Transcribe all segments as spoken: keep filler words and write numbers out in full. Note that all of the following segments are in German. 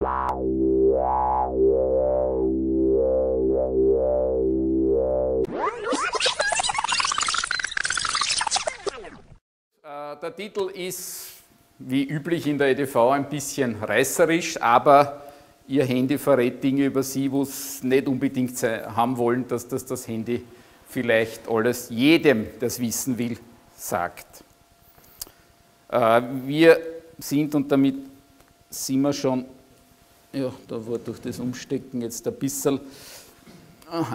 Der Titel ist, wie üblich in der E D V, ein bisschen reißerisch, aber Ihr Handy verrät Dinge über Sie, wo es nicht unbedingt haben wollen, dass das das Handy vielleicht alles jedem, das wissen will, sagt. Wir sind, und damit sind wir schon, ja, da war durch das Umstecken jetzt ein bisschen. Aha.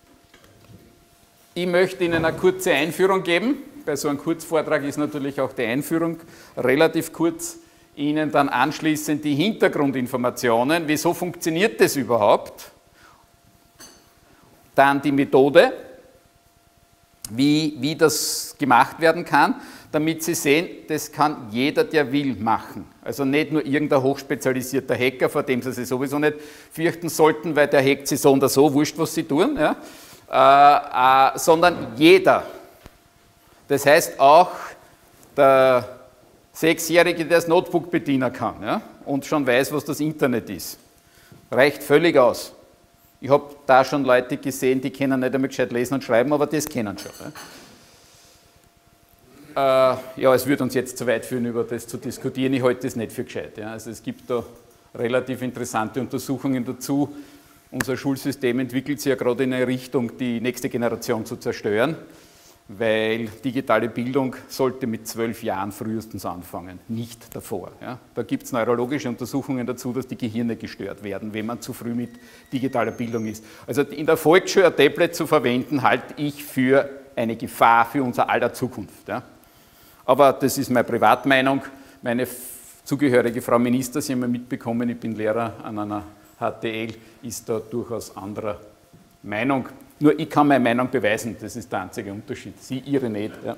Ich möchte Ihnen eine kurze Einführung geben. Bei so einem Kurzvortrag ist natürlich auch die Einführung relativ kurz. Ihnen dann anschließend die Hintergrundinformationen, wieso funktioniert das überhaupt, dann die Methode, wie, wie das gemacht werden kann, damit Sie sehen, das kann jeder, der will, machen. Also nicht nur irgendein hochspezialisierter Hacker, vor dem Sie sich sowieso nicht fürchten sollten, weil der hackt Sie so oder so, wurscht, was Sie tun, ja, äh, äh, sondern jeder. Das heißt auch der Sechsjährige, der das Notebook bedienen kann, ja, und schon weiß, was das Internet ist. Reicht völlig aus. Ich habe da schon Leute gesehen, die können nicht einmal gescheit lesen und schreiben, aber das kennen schon. Ja, äh, ja, es würde uns jetzt zu weit führen, über das zu diskutieren. Ich halte das nicht für gescheit. Ja. Also es gibt da relativ interessante Untersuchungen dazu. Unser Schulsystem entwickelt sich ja gerade in eine Richtung, die nächste Generation zu zerstören, weil digitale Bildung sollte mit zwölf Jahren frühestens anfangen, nicht davor. Ja. Da gibt es neurologische Untersuchungen dazu, dass die Gehirne gestört werden, wenn man zu früh mit digitaler Bildung ist. Also in der Volksschule ein Tablet zu verwenden, halte ich für eine Gefahr für unser aller Zukunft. Ja. Aber das ist meine Privatmeinung. Meine zugehörige Frau Minister, Sie haben ja mitbekommen, ich bin Lehrer an einer H T L, ist da durchaus anderer Meinung. Nur ich kann meine Meinung beweisen, das ist der einzige Unterschied. Sie, Ihre nicht. Ja.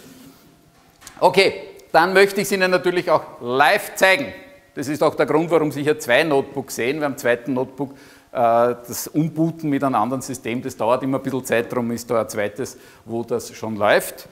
Okay, dann möchte ich es Ihnen natürlich auch live zeigen. Das ist auch der Grund, warum Sie hier zwei Notebooks sehen. Beim zweiten Notebook, äh, das Umbooten mit einem anderen System, das dauert immer ein bisschen Zeit, darum ist da ein zweites, wo das schon läuft.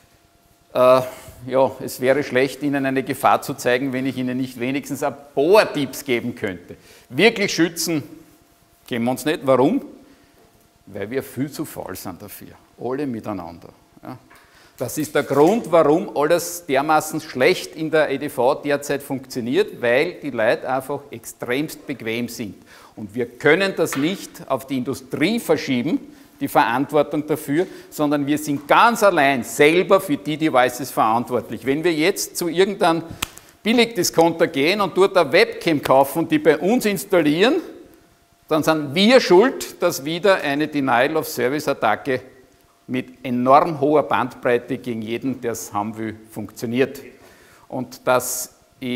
Äh, ja, es wäre schlecht, Ihnen eine Gefahr zu zeigen, wenn ich Ihnen nicht wenigstens ein paar Tipps geben könnte. Wirklich schützen können wir uns nicht. Warum? Weil wir viel zu faul sind dafür, alle miteinander. Ja. Das ist der Grund, warum alles dermaßen schlecht in der E D V derzeit funktioniert, weil die Leute einfach extremst bequem sind. Und wir können das nicht auf die Industrie verschieben, die Verantwortung dafür, sondern wir sind ganz allein selber für die Devices verantwortlich. Wenn wir jetzt zu irgendeinem Billigdiscounter gehen und dort eine Webcam kaufen und die bei uns installieren, dann sind wir schuld, dass wieder eine Denial-of-Service-Attacke mit enorm hoher Bandbreite gegen jeden, der es haben will, funktioniert. Und das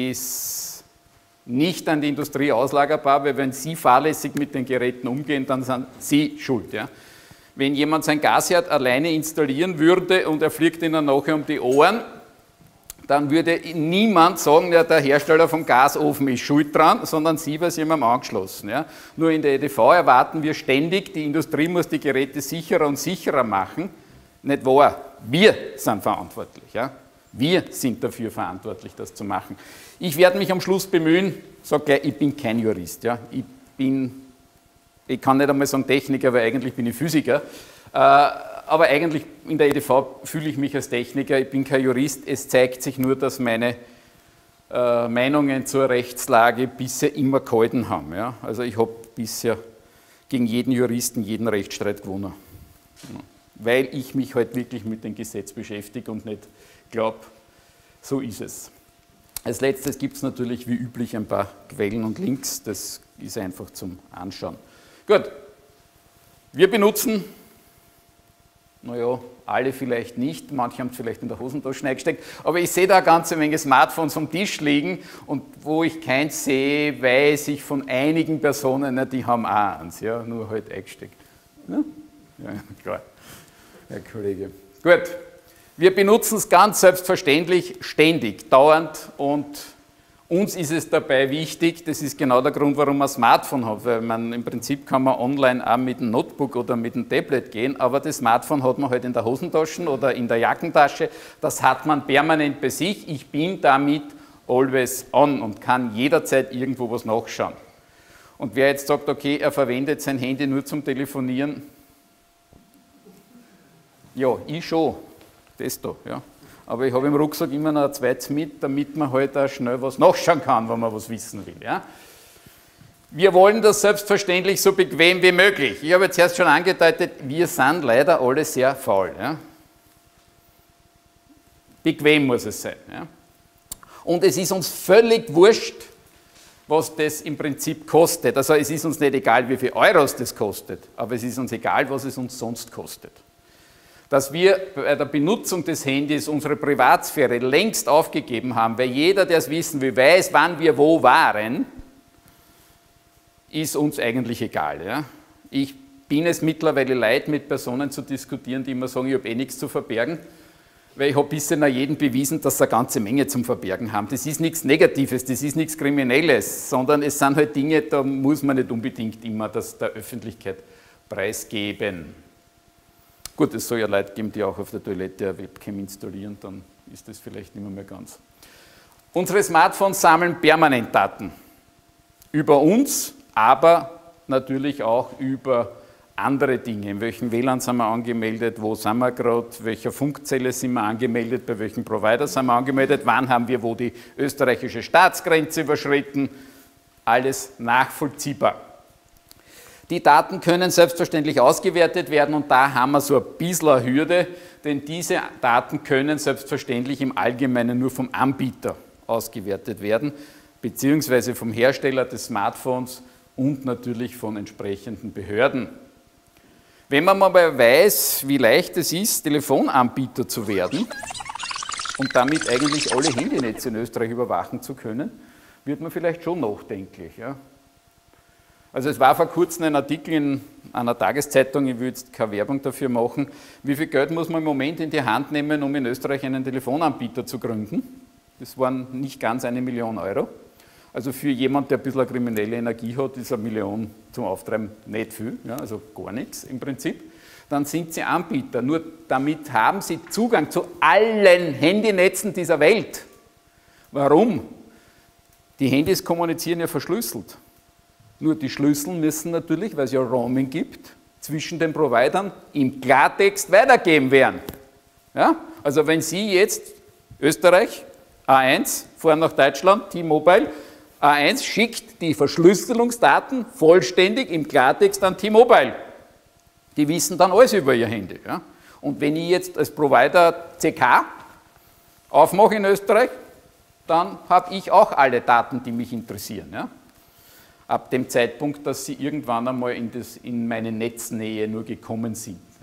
ist nicht an die Industrie auslagerbar, weil wenn Sie fahrlässig mit den Geräten umgehen, dann sind Sie schuld. Ja? Wenn jemand sein Gasherd alleine installieren würde und er fliegt Ihnen nachher um die Ohren, dann würde niemand sagen, ja, der Hersteller vom Gasofen ist schuld dran, sondern Sie, weil Sie haben angeschlossen. Ja. Nur in der E D V erwarten wir ständig, die Industrie muss die Geräte sicherer und sicherer machen. Nicht wahr? Wir sind verantwortlich. Ja. Wir sind dafür verantwortlich, das zu machen. Ich werde mich am Schluss bemühen, sage gleich, ich bin kein Jurist. Ja. Ich bin, ich kann nicht einmal sagen Techniker, weil eigentlich bin ich Physiker. Äh, Aber eigentlich in der E D V fühle ich mich als Techniker, ich bin kein Jurist, es zeigt sich nur, dass meine äh, Meinungen zur Rechtslage bisher immer gehalten haben. Ja? Also ich habe bisher gegen jeden Juristen jeden Rechtsstreit gewonnen. Ja. Weil ich mich halt wirklich mit dem Gesetz beschäftige und nicht glaube, so ist es. Als letztes gibt es natürlich wie üblich ein paar Quellen und Links, das ist einfach zum Anschauen. Gut, wir benutzen, naja, alle vielleicht nicht, manche haben es vielleicht in der Hosentasche eingesteckt, aber ich sehe da eine ganze Menge Smartphones am Tisch liegen und wo ich keins sehe, weiß ich von einigen Personen, na, die haben auch eins, ja, nur halt eingesteckt. Ja, ja klar, Herr Kollege. Gut, wir benutzen es ganz selbstverständlich ständig, dauernd und uns ist es dabei wichtig, das ist genau der Grund, warum man ein Smartphone hat, weil man im Prinzip kann man online auch mit dem Notebook oder mit dem Tablet gehen, aber das Smartphone hat man halt in der Hosentasche oder in der Jackentasche, das hat man permanent bei sich. Ich bin damit always on und kann jederzeit irgendwo was nachschauen. Und wer jetzt sagt, okay, er verwendet sein Handy nur zum Telefonieren, ja, ich schon, das da, ja. Aber ich habe im Rucksack immer noch ein zweites mit, damit man halt auch schnell was nachschauen kann, wenn man was wissen will. Ja. Wir wollen das selbstverständlich so bequem wie möglich. Ich habe jetzt erst schon angedeutet, wir sind leider alle sehr faul. Ja. Bequem muss es sein. Ja. Und es ist uns völlig wurscht, was das im Prinzip kostet. Also es ist uns nicht egal, wie viel Euros das kostet, aber es ist uns egal, was es uns sonst kostet. Dass wir bei der Benutzung des Handys unsere Privatsphäre längst aufgegeben haben, weil jeder, der es wissen will, weiß, wann wir wo waren, ist uns eigentlich egal. Ja? Ich bin es mittlerweile leid, mit Personen zu diskutieren, die immer sagen, ich habe eh nichts zu verbergen, weil ich habe bisher nach jedem bewiesen, dass sie eine ganze Menge zum Verbergen haben. Das ist nichts Negatives, das ist nichts Kriminelles, sondern es sind halt Dinge, da muss man nicht unbedingt immer das der Öffentlichkeit preisgeben. Gut, es soll ja Leute geben, die auch auf der Toilette eine Webcam installieren, dann ist das vielleicht nicht mehr, mehr ganz. Unsere Smartphones sammeln permanent Daten. Über uns, aber natürlich auch über andere Dinge. In welchem W L A N sind wir angemeldet, wo sind wir gerade, welcher Funkzelle sind wir angemeldet, bei welchem Provider sind wir angemeldet, wann haben wir wo die österreichische Staatsgrenze überschritten. Alles nachvollziehbar. Die Daten können selbstverständlich ausgewertet werden und da haben wir so ein bisschen eine Hürde, denn diese Daten können selbstverständlich im Allgemeinen nur vom Anbieter ausgewertet werden, beziehungsweise vom Hersteller des Smartphones und natürlich von entsprechenden Behörden. Wenn man mal weiß, wie leicht es ist, Telefonanbieter zu werden und damit eigentlich alle Handynetze in Österreich überwachen zu können, wird man vielleicht schon nachdenklich. Ja? Also es war vor kurzem ein Artikel in einer Tageszeitung, ich will jetzt keine Werbung dafür machen, wie viel Geld muss man im Moment in die Hand nehmen, um in Österreich einen Telefonanbieter zu gründen. Das waren nicht ganz eine Million Euro. Also für jemanden, der ein bisschen eine kriminelle Energie hat, ist eine Million zum Auftreiben nicht viel, ja, also gar nichts im Prinzip. Dann sind sie Anbieter, nur damit haben sie Zugang zu allen Handynetzen dieser Welt. Warum? Die Handys kommunizieren ja verschlüsselt. Nur die Schlüssel müssen natürlich, weil es ja Roaming gibt, zwischen den Providern im Klartext weitergeben werden. Ja? Also wenn Sie jetzt, Österreich, A eins, fahren nach Deutschland, T-Mobile, A eins schickt die Verschlüsselungsdaten vollständig im Klartext an T-Mobile. Die wissen dann alles über ihr Handy. Ja? Und wenn ich jetzt als Provider C K aufmache in Österreich, dann habe ich auch alle Daten, die mich interessieren. Ja? Ab dem Zeitpunkt, dass sie irgendwann einmal in, das, in meine Netznähe nur gekommen sind. Ja.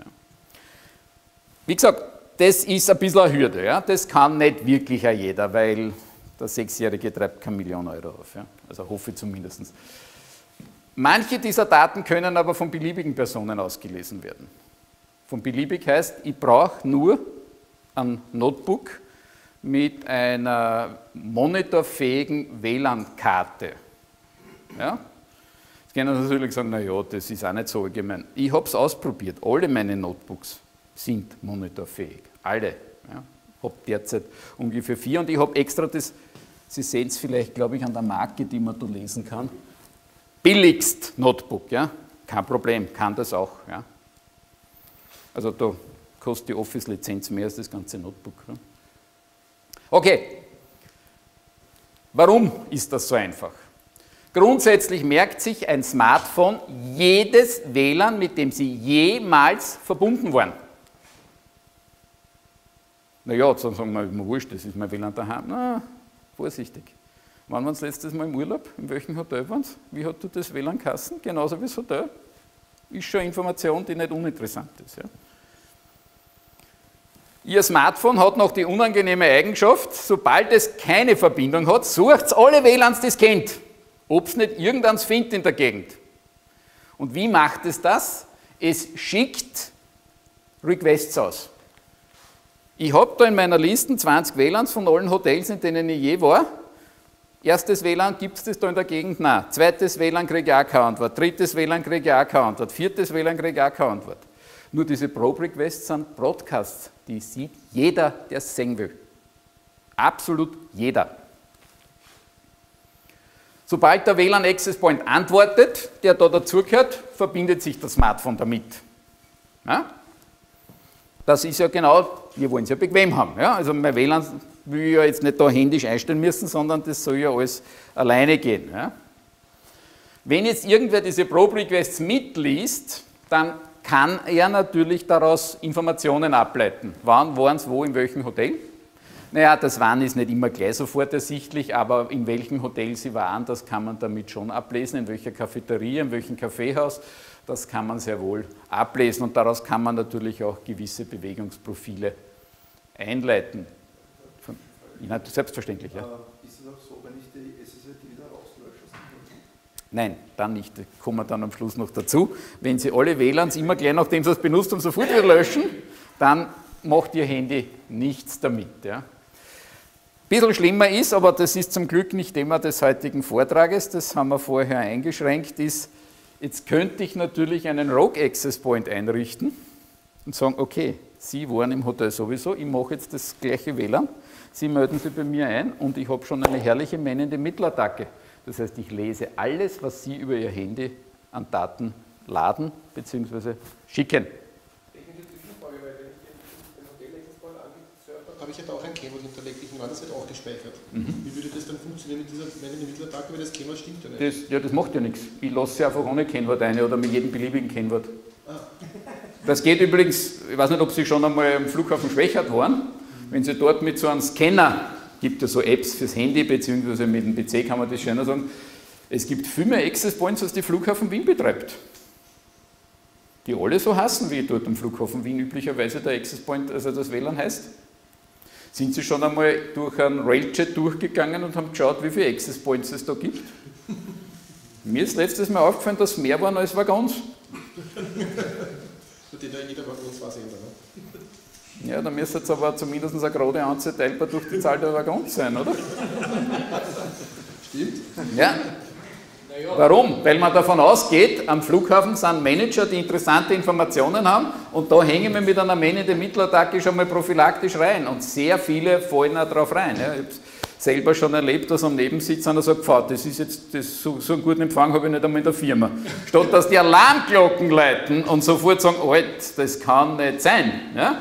Wie gesagt, das ist ein bisschen eine Hürde. Ja. Das kann nicht wirklich jeder, weil der Sechsjährige treibt keine Million Euro auf. Ja. Also hoffe ich zumindest. Manche dieser Daten können aber von beliebigen Personen ausgelesen werden. Von beliebig heißt, ich brauche nur ein Notebook mit einer monitorfähigen W L A N-Karte. Ja? Jetzt können Sie natürlich sagen, naja, das ist auch nicht so allgemein. Ich habe es ausprobiert. Alle meine Notebooks sind monitorfähig. Alle. Ja? Ich habe derzeit ungefähr vier und ich habe extra das, Sie sehen es vielleicht, glaube ich, an der Marke, die man da lesen kann, billigst Notebook. Ja? Kein Problem, kann das auch. Ja? Also da kostet die Office-Lizenz mehr als das ganze Notebook. Ja? Okay, warum ist das so einfach? Grundsätzlich merkt sich ein Smartphone jedes W L A N, mit dem Sie jemals verbunden waren. Naja, dann sagen wir, immer wurscht, das ist mein W L A N daheim. Na, vorsichtig. Wann waren Sie letztes Mal im Urlaub? In welchem Hotel waren Sie? Wie hat du das W L A N geheißen? Genauso wie das Hotel. Ist schon eine Information, die nicht uninteressant ist. Ja? Ihr Smartphone hat noch die unangenehme Eigenschaft, sobald es keine Verbindung hat, sucht es alle W L A Ns, die es kennt. Ob es nicht irgendeins findet in der Gegend. Und wie macht es das? Es schickt Requests aus. Ich habe da in meiner Liste zwanzig W L A Ns von allen Hotels, in denen ich je war. Erstes W L A N, gibt es das da in der Gegend? Nein. Zweites W L A N kriege ich auch keine Antwort. Drittes W L A N kriege ich auch keine Antwort. Viertes W L A N kriege ich auch keine Antwort. Nur diese Probe-Requests sind Broadcasts. Die sieht jeder, der es sehen will. Absolut jeder. Sobald der W L A N Access Point antwortet, der da dazugehört, verbindet sich das Smartphone damit. Ja? Das ist ja genau, wir wollen es ja bequem haben. Ja? Also mein W L A N will ich ja jetzt nicht da händisch einstellen müssen, sondern das soll ja alles alleine gehen. Ja? Wenn jetzt irgendwer diese Probe Requests mitliest, dann kann er natürlich daraus Informationen ableiten. Wann waren es wo, in welchem Hotel? Naja, das Wann ist nicht immer gleich sofort ersichtlich, aber in welchem Hotel Sie waren, das kann man damit schon ablesen, in welcher Cafeteria, in welchem Kaffeehaus, das kann man sehr wohl ablesen und daraus kann man natürlich auch gewisse Bewegungsprofile einleiten. Ja, selbstverständlich, ja. Ist es auch so, wenn ich die S S I D wieder rauslösche? Nein, dann nicht. Da kommen wir dann am Schluss noch dazu. Wenn Sie alle W L A Ns immer gleich, nachdem Sie es benutzt haben, sofort wieder löschen, dann macht Ihr Handy nichts damit. Ja. Ein bisschen schlimmer ist, aber das ist zum Glück nicht Thema des heutigen Vortrages, das haben wir vorher eingeschränkt, ist, jetzt könnte ich natürlich einen Rogue Access Point einrichten und sagen, okay, Sie waren im Hotel sowieso, ich mache jetzt das gleiche W L A N, Sie melden sich bei mir ein und ich habe schon eine herrliche männende Mittelattacke. Das heißt, ich lese alles, was Sie über Ihr Handy an Daten laden bzw. schicken. Habe ich ja da auch ein Kennwort hinterlegt, ich meine, das wird auch gespeichert. Mhm. Wie würde das dann funktionieren mit dieser männlichen Mittelattacke, weil das Kennwort stimmt ja nicht? Das, ja, das macht ja nichts. Ich lasse sie einfach ohne Kennwort ein oder mit jedem beliebigen Kennwort. Ah. Das geht übrigens, ich weiß nicht, ob Sie schon einmal am Flughafen Schwächert waren, mhm. Wenn Sie dort mit so einem Scanner, gibt ja so Apps fürs Handy, beziehungsweise mit dem P C kann man das schöner sagen, es gibt viel mehr Access Points, als die Flughafen Wien betreibt. Die alle so heißen, wie dort am Flughafen Wien üblicherweise der Access Point, also das W L A N heißt. Sind Sie schon einmal durch einen Railjet durchgegangen und haben geschaut, wie viele Access Points es da gibt? Mir ist letztes Mal aufgefallen, dass mehr waren als Waggons. Die da jeder Waggon zwei sehen, oder? Ja, da müsste jetzt aber zumindest eine gerade Anzahl teilbar durch die Zahl der Waggons sein, oder? Stimmt. Ja. Warum? Weil man davon ausgeht, am Flughafen sind Manager, die interessante Informationen haben und da hängen wir mit einer männenden Mittelattacke schon mal prophylaktisch rein und sehr viele fallen auch drauf rein. Ja. Ich habe selber schon erlebt, dass am Nebensitz einer sagt, das ist jetzt das, so, so einen guten Empfang habe ich nicht einmal in der Firma. Statt dass die Alarmglocken läuten und sofort sagen, Alt, das kann nicht sein. Ja.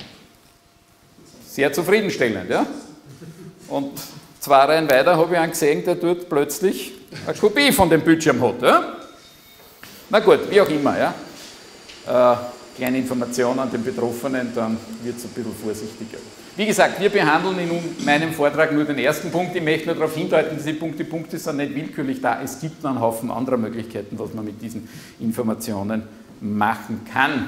Sehr zufriedenstellend. Ja. Und zwei Reihen weiter habe ich einen gesehen, der dort plötzlich eine Kopie von dem Bildschirm hat. Ja? Na gut, wie auch immer. Ja? Äh, kleine Information an den Betroffenen, dann wird es ein bisschen vorsichtiger. Wie gesagt, wir behandeln in meinem Vortrag nur den ersten Punkt. Ich möchte nur darauf hindeuten, diese Punkte, Punkte sind nicht willkürlich da. Es gibt einen Haufen anderer Möglichkeiten, was man mit diesen Informationen machen kann.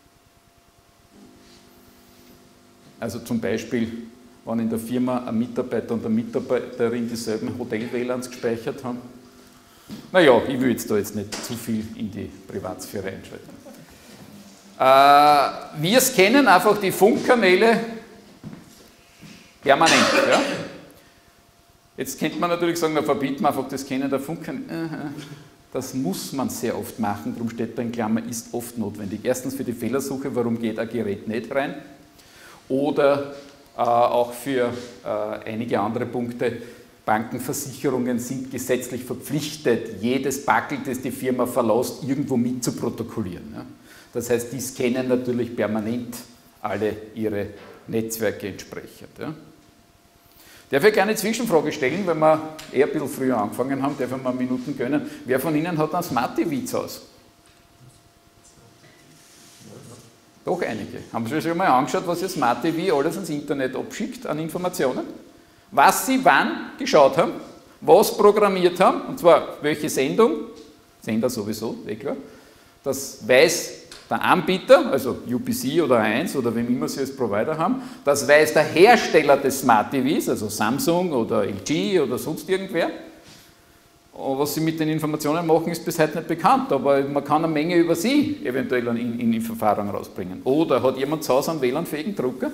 Also zum Beispiel, wenn in der Firma ein Mitarbeiter und eine Mitarbeiterin dieselben Hotel-W L A Ns gespeichert haben. Naja, ich will jetzt da jetzt nicht zu viel in die Privatsphäre einschreiten. Äh, wir scannen einfach die Funkkanäle permanent. Ja? Jetzt könnte man natürlich sagen, da verbieten wir einfach das Scannen der Funkkanäle. Das muss man sehr oft machen, darum steht da in Klammer, ist oft notwendig. Erstens für die Fehlersuche, warum geht ein Gerät nicht rein? Oder äh, auch für äh, einige andere Punkte. Bankenversicherungen sind gesetzlich verpflichtet, jedes Backel, das die Firma verlässt, irgendwo mit zu protokollieren. Ja? Das heißt, die scannen natürlich permanent alle ihre Netzwerke entsprechend. Ja? Darf ich gerne eine Zwischenfrage stellen, weil wir eher ein bisschen früher angefangen haben, darf ich mal Minuten gönnen. Wer von Ihnen hat ein Smart T V zu Hause? Doch einige. Haben Sie sich schon mal angeschaut, was Ihr Smart T V alles ans Internet abschickt an Informationen? Was Sie wann geschaut haben, was programmiert haben, und zwar welche Sendung, Sender sowieso, eh klar, das weiß der Anbieter, also U P C oder A eins oder wem immer Sie als Provider haben, das weiß der Hersteller des Smart T Vs, also Samsung oder L G oder sonst irgendwer. Und was Sie mit den Informationen machen, ist bis heute nicht bekannt, aber man kann eine Menge über Sie eventuell in, in die Verfahren rausbringen. Oder hat jemand zu Hause einen W L A N-fähigen Drucker?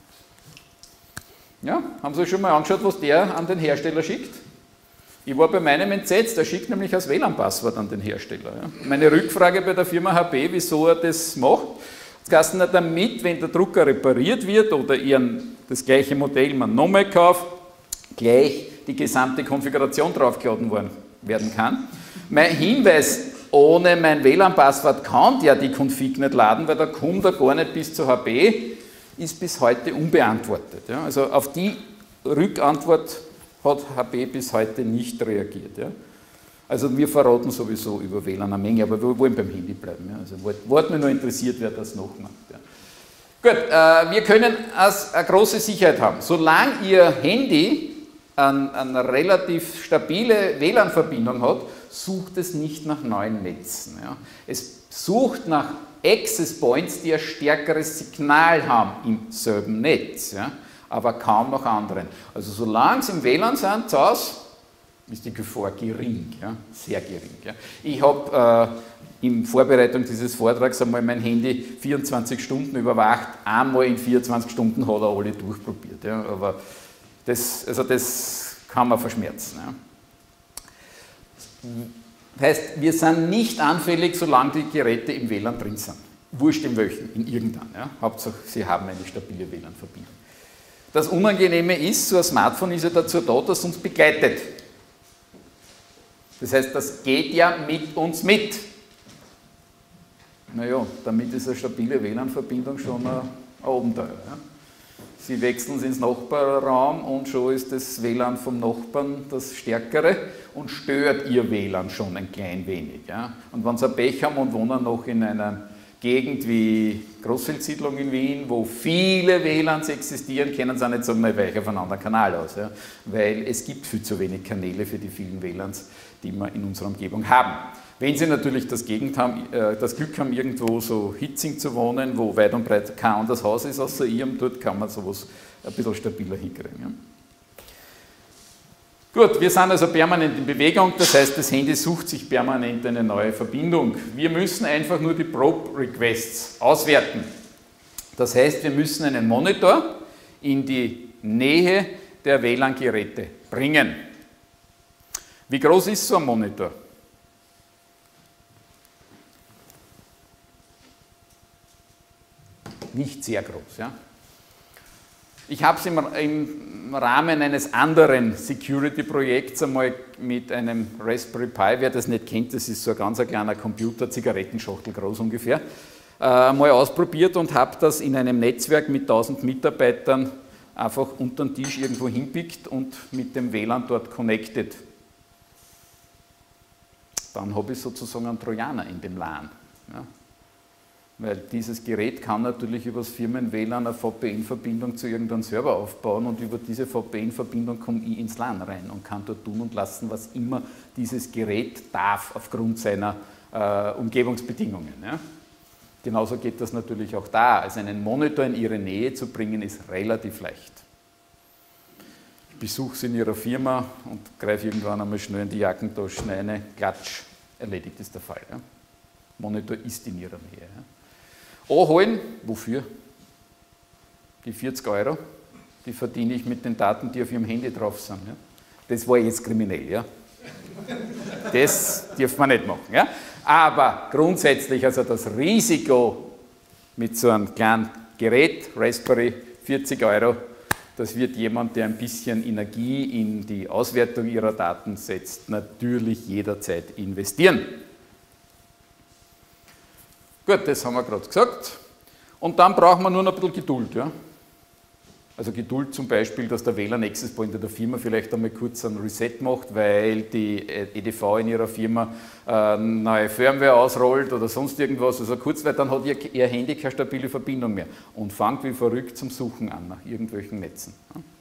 Ja, haben Sie schon mal angeschaut, was der an den Hersteller schickt? Ich war bei meinem entsetzt, der schickt nämlich als W L A N-Passwort an den Hersteller. Ja. Meine Rückfrage bei der Firma H P, wieso er das macht, das heißt nicht damit, wenn der Drucker repariert wird oder ihren, das gleiche Modell man nochmal kauft, gleich die gesamte Konfiguration draufgeladen werden kann. Mein Hinweis, ohne mein W L A N-Passwort kann der die Config nicht laden, weil da kommt er gar nicht bis zur H B, ist bis heute unbeantwortet. Ja. Also auf die Rückantwort hat H B bis heute nicht reagiert. Ja. Also wir verraten sowieso über W L A N eine Menge, aber wir wollen beim Handy bleiben. Ja. Also wird mich nur interessiert, wer das noch macht. Ja. Gut, äh, wir können als eine große Sicherheit haben. Solange Ihr Handy eine, eine relativ stabile W L A N-Verbindung hat, sucht es nicht nach neuen Netzen. Ja. Es sucht nach Access Points, die ein stärkeres Signal haben im selben Netz, ja, aber kaum nach anderen. Also solange sie im W L A N sind, zu Hause, ist die Gefahr gering, ja, sehr gering. Ja. Ich habe äh, in Vorbereitung dieses Vortrags einmal mein Handy vierundzwanzig Stunden überwacht, einmal in vierundzwanzig Stunden hat er alle durchprobiert. Ja, aber das, also das kann man verschmerzen. Ja. Das heißt, wir sind nicht anfällig, solange die Geräte im W L A N drin sind. Wurscht in welchen, in irgendeinem. Ja. Hauptsache, sie haben eine stabile W L A N-Verbindung. Das Unangenehme ist, so ein Smartphone ist ja dazu da, dass es uns begleitet. Das heißt, das geht ja mit uns mit. Naja, damit ist eine stabile W L A N-Verbindung schon ein Abenteuer. Ja. Sie wechseln es ins Nachbarraum und schon ist das W L A N vom Nachbarn das Stärkere und stört Ihr W L A N schon ein klein wenig. Ja. Und wenn Sie ein Pech haben und wohnen noch in einer Gegend wie Großfeldsiedlung in Wien, wo viele W L A Ns existieren, können Sie auch nicht sagen, ich weiche auf einen anderen Kanal aus. Ja. Weil es gibt viel zu wenig Kanäle für die vielen W L A Ns, die wir in unserer Umgebung haben. Wenn Sie natürlich das, Gegend haben, äh, das Glück haben, irgendwo so Hitzing zu wohnen, wo weit und breit kein anderes Haus ist außer Ihrem, dort kann man sowas ein bisschen stabiler hinkriegen. Ja. Gut, wir sind also permanent in Bewegung, das heißt, das Handy sucht sich permanent eine neue Verbindung. Wir müssen einfach nur die Probe-Requests auswerten. Das heißt, wir müssen einen Monitor in die Nähe der W L A N-Geräte bringen. Wie groß ist so ein Monitor? Nicht sehr groß. Ja? Ich habe es im, im Rahmen eines anderen Security-Projekts einmal mit einem Raspberry Pi, wer das nicht kennt, das ist so ein ganz kleiner Computer, Zigarettenschachtel groß ungefähr, äh, mal ausprobiert und habe das in einem Netzwerk mit tausend Mitarbeitern einfach unter den Tisch irgendwo hinpickt und mit dem W L A N dort connected. Dann habe ich sozusagen einen Trojaner in dem LAN. Ja? Weil dieses Gerät kann natürlich über das Firmen-W L A N eine V P N-Verbindung zu irgendeinem Server aufbauen und über diese V P N-Verbindung komme ich ins LAN rein und kann dort tun und lassen, was immer dieses Gerät darf aufgrund seiner äh, Umgebungsbedingungen. Ja? Genauso geht das natürlich auch da. Also einen Monitor in Ihre Nähe zu bringen, ist relativ leicht. Ich besuche Sie in Ihrer Firma und greife irgendwann einmal schnell in die Jackentasche rein, klatsch, erledigt ist der Fall. Ja? Monitor ist in Ihrer Nähe. Ja? Anholen, wofür? Die vierzig Euro, die verdiene ich mit den Daten, die auf Ihrem Handy drauf sind. Ja? Das war jetzt kriminell. Ja? Das darf man nicht machen. Ja? Aber grundsätzlich, also das Risiko mit so einem kleinen Gerät, Raspberry, vierzig Euro, das wird jemand, der ein bisschen Energie in die Auswertung Ihrer Daten setzt, natürlich jederzeit investieren. Gut, das haben wir gerade gesagt. Und dann brauchen wir nur noch ein bisschen Geduld. Ja? Also Geduld zum Beispiel, dass der W L A N Access Point der Firma vielleicht einmal kurz einen Reset macht, weil die E D V in ihrer Firma äh, neue Firmware ausrollt oder sonst irgendwas. Also kurz, weil dann hat ihr, ihr Handy keine stabile Verbindung mehr und fängt wie verrückt zum Suchen an nach irgendwelchen Netzen.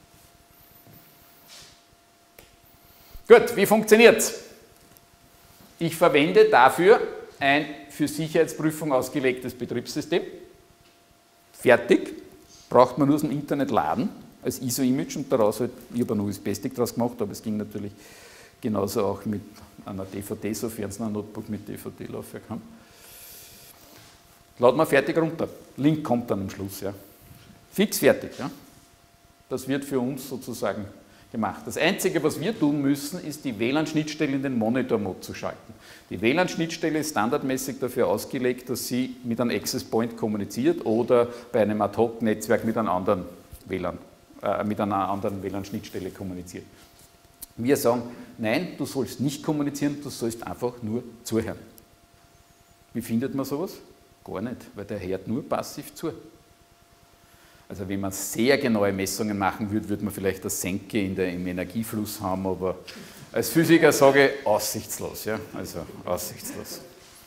Ja? Gut, wie funktioniert es? Ich verwende dafür ein für Sicherheitsprüfung ausgelegtes Betriebssystem. Fertig. Braucht man nur aus dem Internet laden, als I S O-Image und daraus halt, ich habe einen U S B-Stick draus gemacht, aber es ging natürlich genauso auch mit einer D V D, sofern es ein Notebook mit D V D-Laufwerk haben. Laden wir fertig runter. Link kommt dann am Schluss. Ja. Fix fertig. Ja. Das wird für uns sozusagen gemacht. Das Einzige, was wir tun müssen, ist die W L A N-Schnittstelle in den Monitor-Mode zu schalten. Die W L A N-Schnittstelle ist standardmäßig dafür ausgelegt, dass sie mit einem Access Point kommuniziert oder bei einem Ad-Hoc-Netzwerk mit einem anderen W L A N, äh, mit einer anderen W L A N-Schnittstelle kommuniziert. Wir sagen, nein, du sollst nicht kommunizieren, du sollst einfach nur zuhören. Wie findet man sowas? Gar nicht, weil der hört nur passiv zu. Also wenn man sehr genaue Messungen machen würde, würde man vielleicht eine Senke in der, im Energiefluss haben, aber als Physiker sage ich, aussichtslos. Ja? Also aussichtslos.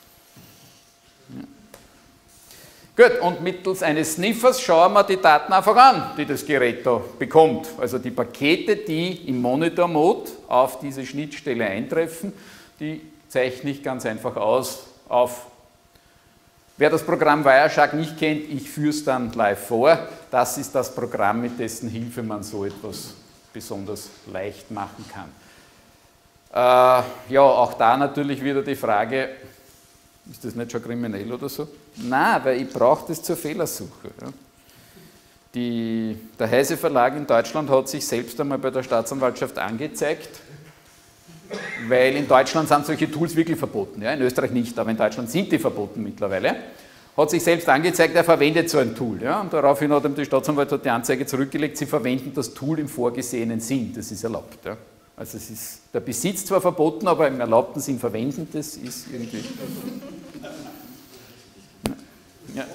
Ja. Gut, und mittels eines Sniffers schauen wir die Daten einfach an, die das Gerät da bekommt. Also die Pakete, die im Monitor-Mode auf diese Schnittstelle eintreffen, die zeichne ich ganz einfach aus auf. Wer das Programm Wireshark nicht kennt, ich führe es dann live vor. Das ist das Programm, mit dessen Hilfe man so etwas besonders leicht machen kann. Äh, ja, auch da natürlich wieder die Frage, ist das nicht schon kriminell oder so? Nein, weil ich brauche das zur Fehlersuche. Ja. Die, der Heise Verlag in Deutschland hat sich selbst einmal bei der Staatsanwaltschaft angezeigt, weil in Deutschland sind solche Tools wirklich verboten, ja, in Österreich nicht, aber in Deutschland sind die verboten mittlerweile. Hat sich selbst angezeigt, er verwendet so ein Tool. Ja, und daraufhin hat ihm die Staatsanwaltschaft die Anzeige zurückgelegt, sie verwenden das Tool im vorgesehenen Sinn, das ist erlaubt. Ja. Also es ist der Besitz zwar verboten, aber im erlaubten Sinn verwenden, das ist irgendwie... Ja.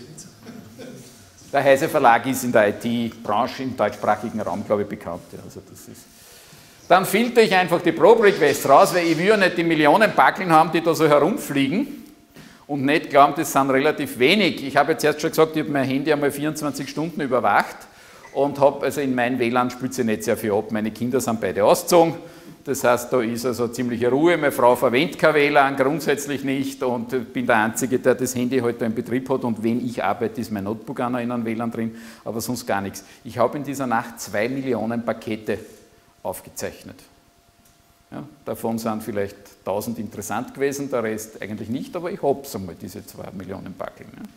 Der Heise Verlag ist in der I T-Branche im deutschsprachigen Raum, glaube ich, bekannt. Ja, also das ist Dann filtere ich einfach die Probe-Requests raus, weil ich will ja nicht die Millionen Backeln haben, die da so herumfliegen und nicht glauben, das sind relativ wenig. Ich habe jetzt erst schon gesagt, ich habe mein Handy einmal vierundzwanzig Stunden überwacht und habe, also in mein W L A N spielt sich nicht sehr viel ab. Meine Kinder sind beide ausgezogen, das heißt, da ist also ziemliche Ruhe. Meine Frau verwendet kein W L A N, grundsätzlich nicht, und ich bin der Einzige, der das Handy heute in Betrieb hat, und wenn ich arbeite, ist mein Notebook auch noch in einem W L A N drin, aber sonst gar nichts. Ich habe in dieser Nacht zwei Millionen Pakete aufgezeichnet. Ja, davon sind vielleicht tausend interessant gewesen, der Rest eigentlich nicht, aber ich habe es einmal, diese zwei Millionen Backeln. Ja.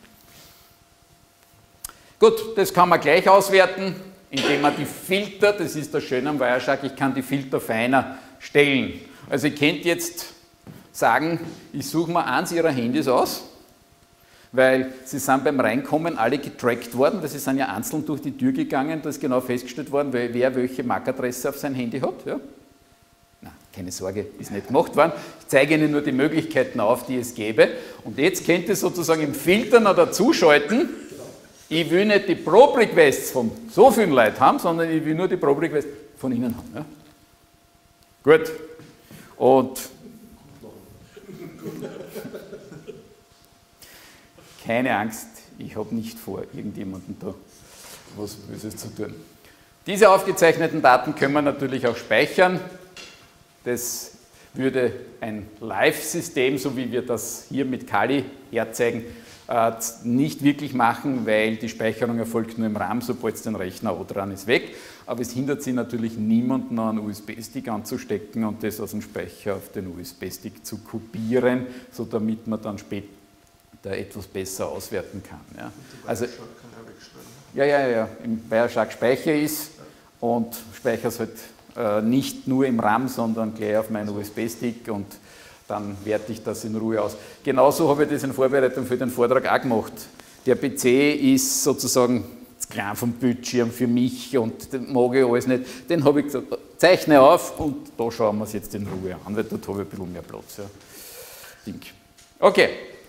Gut, das kann man gleich auswerten, indem man die Filter, das ist das Schöne am Wireshark, ich kann die Filter feiner stellen. Also ihr könnt jetzt sagen, ich suche mir eins Ihrer Handys aus, weil sie sind beim Reinkommen alle getrackt worden, weil sie sind ja einzeln durch die Tür gegangen, da ist genau festgestellt worden, wer welche M A C-Adresse auf sein Handy hat. Ja? Na, keine Sorge, ist nicht gemacht worden. Ich zeige Ihnen nur die Möglichkeiten auf, die es gäbe. Und jetzt könnt ihr sozusagen im Filter noch dazuschalten, ich will nicht die Probe-Requests von so vielen Leuten haben, sondern ich will nur die Probe-Requests von Ihnen haben. Ja? Gut. Und keine Angst, ich habe nicht vor, irgendjemandem da was Böses zu tun. Diese aufgezeichneten Daten können wir natürlich auch speichern. Das würde ein Live-System, so wie wir das hier mit Kali herzeigen, nicht wirklich machen, weil die Speicherung erfolgt nur im RAM, sobald es den Rechner auch dran ist, weg. Aber es hindert Sie natürlich niemanden, einen U S B-Stick anzustecken und das aus dem Speicher auf den U S B-Stick zu kopieren, so damit man dann später da etwas besser auswerten kann. Ja. Also, ja, ja, ja, im Wireshark Speicher ist und speichere es halt äh, nicht nur im RAM, sondern gleich auf meinen U S B-Stick und dann werte ich das in Ruhe aus. Genauso habe ich das in Vorbereitung für den Vortrag auch gemacht. Der P C ist sozusagen zu klein vom Bildschirm für mich und den mag ich alles nicht. Den habe ich gesagt, zeichne auf und da schauen wir es jetzt in Ruhe an, weil dort habe ich ein bisschen mehr Platz. Ja. Ding. Okay.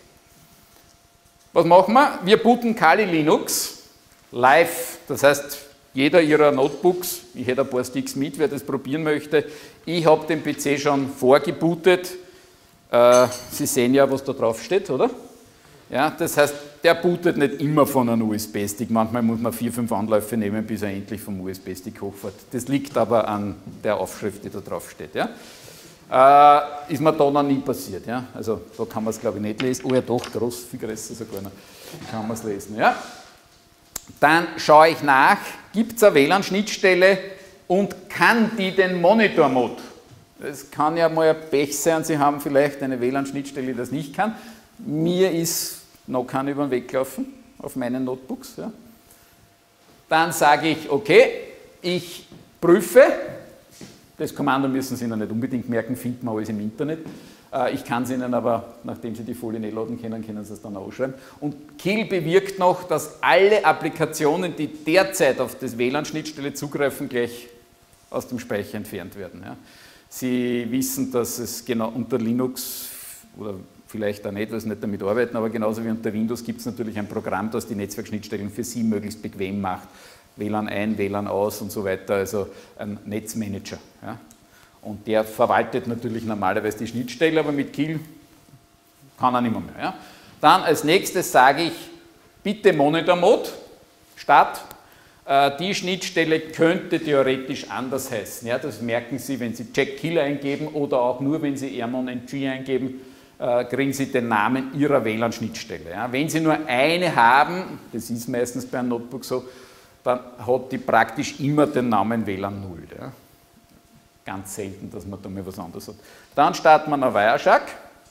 Was machen wir? Wir booten Kali Linux live, das heißt, jeder Ihrer Notebooks, ich hätte ein paar Sticks mit, wer das probieren möchte. Ich habe den P C schon vorgebootet. Äh, Sie sehen ja, was da drauf steht, oder? Ja, das heißt, der bootet nicht immer von einem U S B-Stick. Manchmal muss man vier, fünf Anläufe nehmen, bis er endlich vom U S B-Stick hochfährt. Das liegt aber an der Aufschrift, die da drauf steht. Ja? Äh, ist mir da noch nie passiert. Ja? Also da kann man es, glaube ich, nicht lesen. Oh ja, doch, groß, viel größer sogar noch. Kann man es lesen. Ja? Dann schaue ich nach, gibt es eine W L A N-Schnittstelle und kann die den Monitor-Mode? Es kann ja mal ein Pech sein, Sie haben vielleicht eine W L A N-Schnittstelle, die das nicht kann. Mir ist noch keine über den Weg gelaufen auf meinen Notebooks. Ja. Dann sage ich, okay, ich prüfe, das Kommando müssen Sie noch nicht unbedingt merken, finden wir alles im Internet. Ich kann es Ihnen aber, nachdem Sie die Folien eh laden können, können Sie es dann auch schreiben. Und Kill bewirkt noch, dass alle Applikationen, die derzeit auf das W L A N-Schnittstelle zugreifen, gleich aus dem Speicher entfernt werden. Ja. Sie wissen, dass es genau unter Linux, oder vielleicht auch nicht, weil Sie nicht damit arbeiten, aber genauso wie unter Windows gibt es natürlich ein Programm, das die Netzwerkschnittstellen für Sie möglichst bequem macht. W L A N ein, W L A N aus und so weiter, also ein Netzmanager. Ja. Und der verwaltet natürlich normalerweise die Schnittstelle, aber mit Kill kann er nicht mehr. Ja. Dann als nächstes sage ich, bitte Monitor Mode, Start. Äh, die Schnittstelle könnte theoretisch anders heißen. Ja. Das merken Sie, wenn Sie Check Kill eingeben oder auch nur, wenn Sie Airmon N G eingeben, äh, kriegen Sie den Namen Ihrer W L A N-Schnittstelle. Ja. Wenn Sie nur eine haben, das ist meistens bei einem Notebook so, dann hat die praktisch immer den Namen W L A N null. Ja. Ganz selten, dass man da mal was anderes hat. Dann starten wir nach Wireshark,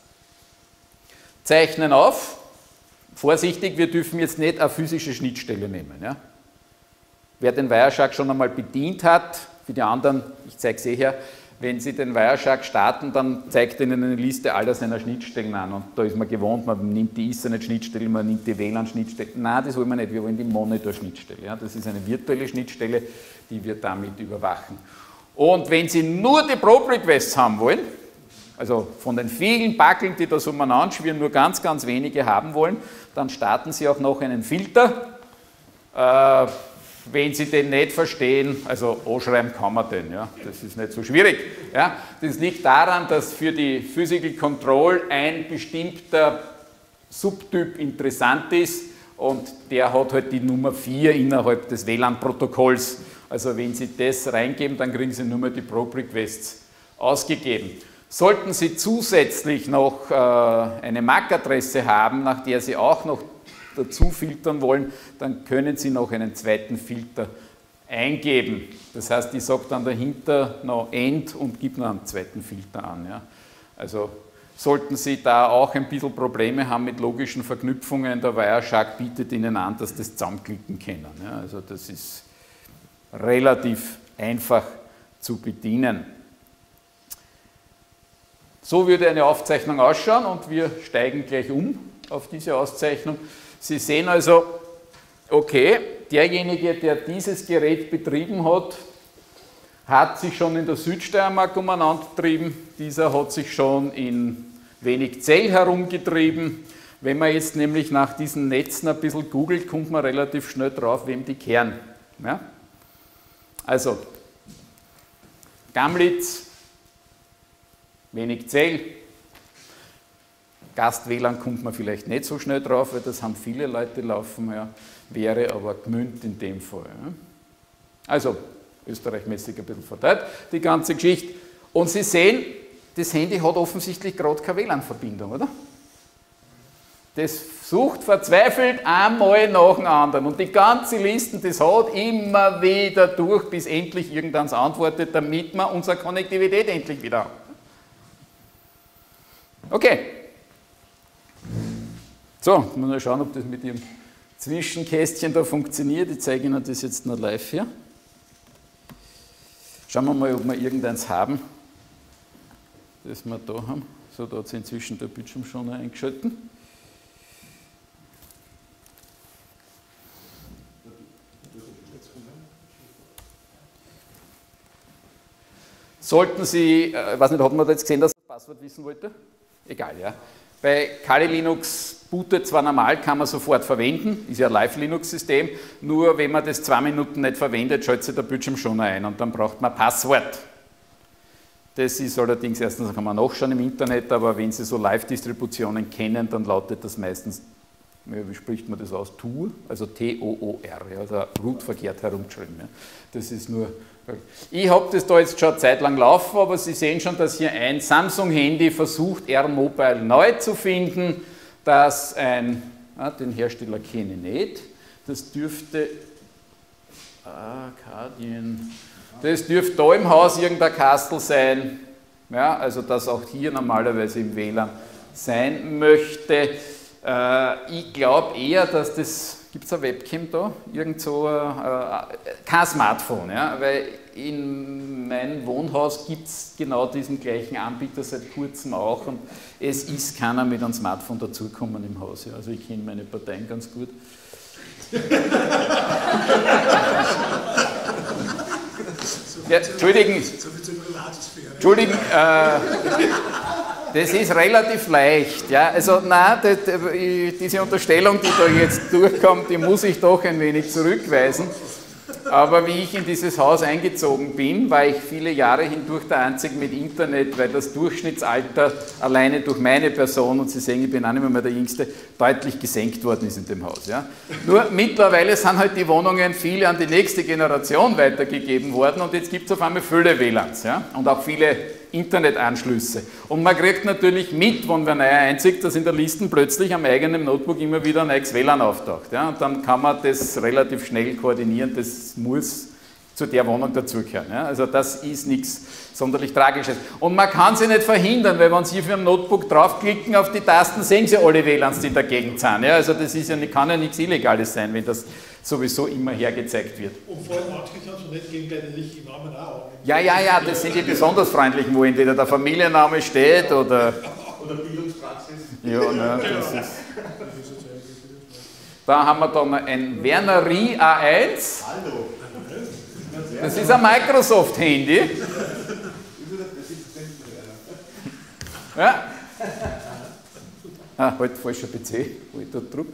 zeichnen auf. Vorsichtig, wir dürfen jetzt nicht eine physische Schnittstelle nehmen. Ja. Wer den Wireshark schon einmal bedient hat, für die anderen, ich zeige es eh her, wenn Sie den Wireshark starten, dann zeigt er Ihnen eine Liste aller seiner Schnittstellen an. Und da ist man gewohnt, man nimmt die Ethernet-Schnittstelle, man nimmt die W L A N-Schnittstelle. Nein, das wollen wir nicht, wir wollen die Monitor-Schnittstelle. Ja, das ist eine virtuelle Schnittstelle, die wir damit überwachen. Und wenn Sie nur die Probe-Requests haben wollen, also von den vielen Backeln, die da so umeinander schwirren, nur ganz, ganz wenige haben wollen, dann starten Sie auch noch einen Filter. Äh, wenn Sie den nicht verstehen, also anschreiben kann man den, ja, das ist nicht so schwierig. Ja. Das liegt daran, dass für die Physical Control ein bestimmter Subtyp interessant ist und der hat halt die Nummer vier innerhalb des W L A N-Protokolls. Also wenn Sie das reingeben, dann kriegen Sie nur mal die Probe-Requests ausgegeben. Sollten Sie zusätzlich noch äh, eine M A C-Adresse haben, nach der Sie auch noch dazu filtern wollen, dann können Sie noch einen zweiten Filter eingeben. Das heißt, ich sage dann dahinter noch End und gebe noch einen zweiten Filter an. Ja. Also sollten Sie da auch ein bisschen Probleme haben mit logischen Verknüpfungen, der Wireshark bietet Ihnen an, dass das zusammenklicken können. Ja. Also das ist relativ einfach zu bedienen. So würde eine Aufzeichnung ausschauen und wir steigen gleich um auf diese Auszeichnung. Sie sehen also, okay, derjenige, der dieses Gerät betrieben hat, hat sich schon in der Südsteiermark umeinander getrieben, dieser hat sich schon in Wenigzell herumgetrieben. Wenn man jetzt nämlich nach diesen Netzen ein bisschen googelt, kommt man relativ schnell drauf, wem die kehren. Ja? Also, Gamlitz, Wenigzell, Gast-W L A N kommt man vielleicht nicht so schnell drauf, weil das haben viele Leute laufen, ja, wäre aber Gmünd in dem Fall. Ja. Also, österreichmäßig ein bisschen verteilt, die ganze Geschichte. Und Sie sehen, das Handy hat offensichtlich gerade keine W L A N-Verbindung, oder? Das sucht verzweifelt einmal nach dem anderen. Und die ganze Liste, das hat immer wieder durch, bis endlich irgendeins antwortet, damit wir unsere Konnektivität endlich wieder haben. Okay. So, muss mal schauen, ob das mit Ihrem Zwischenkästchen da funktioniert. Ich zeige Ihnen das jetzt noch live hier. Schauen wir mal, ob wir irgendeins haben, das wir da haben. So, da hat sich inzwischen der Bildschirm schon eingeschalten. Sollten Sie, ich äh, weiß nicht, hat man da jetzt gesehen, dass das Passwort wissen wollte? Egal, ja. Bei Kali Linux bootet zwar normal, kann man sofort verwenden, ist ja ein Live-Linux-System, nur wenn man das zwei Minuten nicht verwendet, schaltet sich der Bildschirm schon ein und dann braucht man Passwort. Das ist allerdings, erstens kann man nachschauen im Internet, aber wenn Sie so Live-Distributionen kennen, dann lautet das meistens, wie spricht man das aus, Tour, also T O O R, ja, also root verkehrt herumgeschrieben. Ja. Das ist nur, ich habe das da jetzt schon eine Zeit lang laufen, aber Sie sehen schon, dass hier ein Samsung-Handy versucht, R-Mobile neu zu finden, dass ein, ah, den Hersteller kenne ich nicht, das dürfte, Arkadien, das dürfte da im Haus irgendein Kastel sein, ja, also das auch hier normalerweise im W L A N sein möchte. Äh, ich glaube eher, dass das, gibt es eine Webcam da? Irgend so, äh, kein Smartphone, ja, weil in meinem Wohnhaus gibt es genau diesen gleichen Anbieter seit kurzem auch und es ist keiner mit einem Smartphone dazugekommen im Haus, ja, also ich kenne meine Parteien ganz gut. Ja, Entschuldigen, Entschuldigen äh, das ist relativ leicht. Ja? Also nein, das, diese Unterstellung, die da jetzt durchkommt, die muss ich doch ein wenig zurückweisen. Aber wie ich in dieses Haus eingezogen bin, war ich viele Jahre hindurch der Einzige mit Internet, weil das Durchschnittsalter alleine durch meine Person, und Sie sehen, ich bin auch nicht mehr der Jüngste, deutlich gesenkt worden ist in dem Haus. Ja. Nur mittlerweile sind halt die Wohnungen viele an die nächste Generation weitergegeben worden und jetzt gibt es auf einmal viele W L A Ns, ja, und auch viele Internetanschlüsse. Und man kriegt natürlich mit, wenn man neu einzieht, dass in der Liste plötzlich am eigenen Notebook immer wieder ein neues W L A N auftaucht. Ja? Und dann kann man das relativ schnell koordinieren, das muss zu der Wohnung dazugehören. Ja? Also das ist nichts sonderlich Tragisches. Und man kann sie nicht verhindern, weil wenn Sie für ein Notebook draufklicken auf die Tasten, sehen Sie alle W L A Ns, die dagegen sind. Ja? Also das ist ja, kann ja nichts Illegales sein, wenn das sowieso immer hergezeigt wird. Und vor allem manche sind so nicht gegen deine richtigen Namen auch. Ja, ja, ja, das sind die besonders freundlichen, wo entweder der Familienname steht oder... Oder Bildungspraxis. Ja, ne, das ist... Da haben wir dann ein Wernerie A eins. Hallo. Das ist ein Microsoft-Handy. Ja. Ah, halt falscher P C, wo ich dort drücke.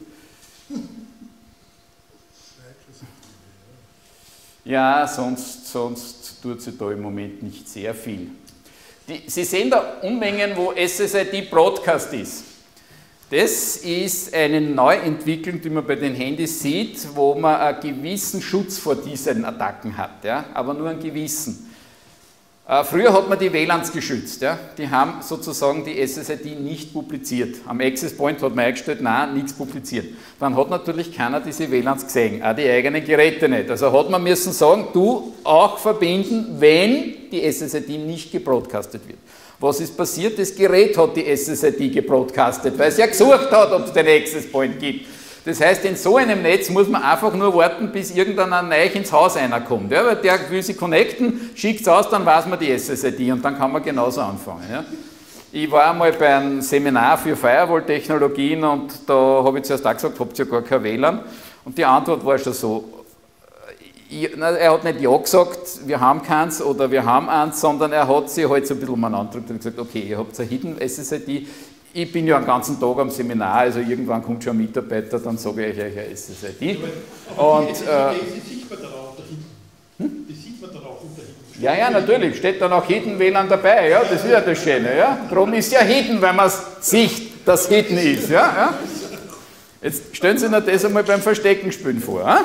Ja, sonst, sonst tut sie da im Moment nicht sehr viel. Die, Sie sehen da Unmengen, wo S S I D Broadcast ist. Das ist eine Neuentwicklung, die man bei den Handys sieht, wo man einen gewissen Schutz vor diesen Attacken hat, ja? Aber nur einen gewissen. Äh, früher hat man die W L A Ns geschützt, ja? Die haben sozusagen die S S I D nicht publiziert. Am Access Point hat man eingestellt, nein, nichts publiziert. Dann hat natürlich keiner diese W L A Ns gesehen, auch die eigenen Geräte nicht. Also hat man müssen sagen, du auch verbinden, wenn die S S I D nicht gebroadcastet wird. Was ist passiert? Das Gerät hat die S S I D gebroadcastet, weil es ja gesucht hat, ob es den Access Point gibt. Das heißt, in so einem Netz muss man einfach nur warten, bis irgendein neu ins Haus einer kommt. Ja, weil der will sich connecten, schickt es aus, dann weiß man die S S I D und dann kann man genauso anfangen. Ja. Ich war einmal bei einem Seminar für Firewall-Technologien und da habe ich zuerst auch gesagt, habt ihr ja gar kein W L A N? Und die Antwort war schon so, ich, na, er hat nicht ja gesagt, wir haben keins oder wir haben eins, sondern er hat sich halt so ein bisschen umeinander gedrückt und gesagt, okay, ihr habt ein Hidden S S I D, ich bin ja den ganzen Tag am Seminar, also irgendwann kommt schon ein Mitarbeiter, dann sage ich euch ein S S I D. Aber und, die S S I D, die sieht man dann auch dahinten. Hm? Die sieht man dann auch dahinten. Ja, ja, natürlich, steht dann auch Hidden W L A N dabei, ja, das ist ja das Schöne, ja. Darum ist ja Hidden, weil man sieht, dass Hidden ist, ja. ja. Jetzt stellen Sie sich das einmal beim Verstecken spielen vor, ja?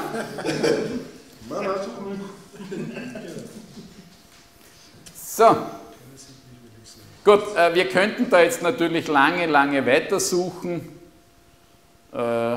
So. Gut, äh, wir könnten da jetzt natürlich lange, lange weitersuchen. Äh,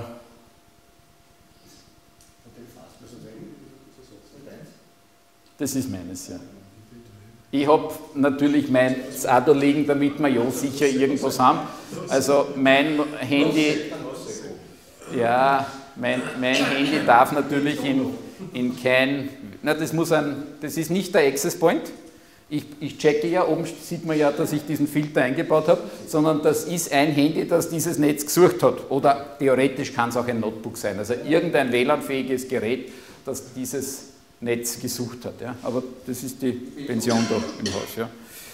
das ist meines, ja. Ich habe natürlich mein auch da liegen, damit wir ja sicher irgendwas haben. Also mein Handy, ja, mein, mein Handy darf natürlich in, in kein, na das muss ein, das ist nicht der Access Point. Ich, ich checke ja, oben sieht man ja, dass ich diesen Filter eingebaut habe, sondern das ist ein Handy, das dieses Netz gesucht hat. Oder theoretisch kann es auch ein Notebook sein, also irgendein W L A N-fähiges Gerät, das dieses Netz gesucht hat. Ja? Aber das ist die Pension da im Haus.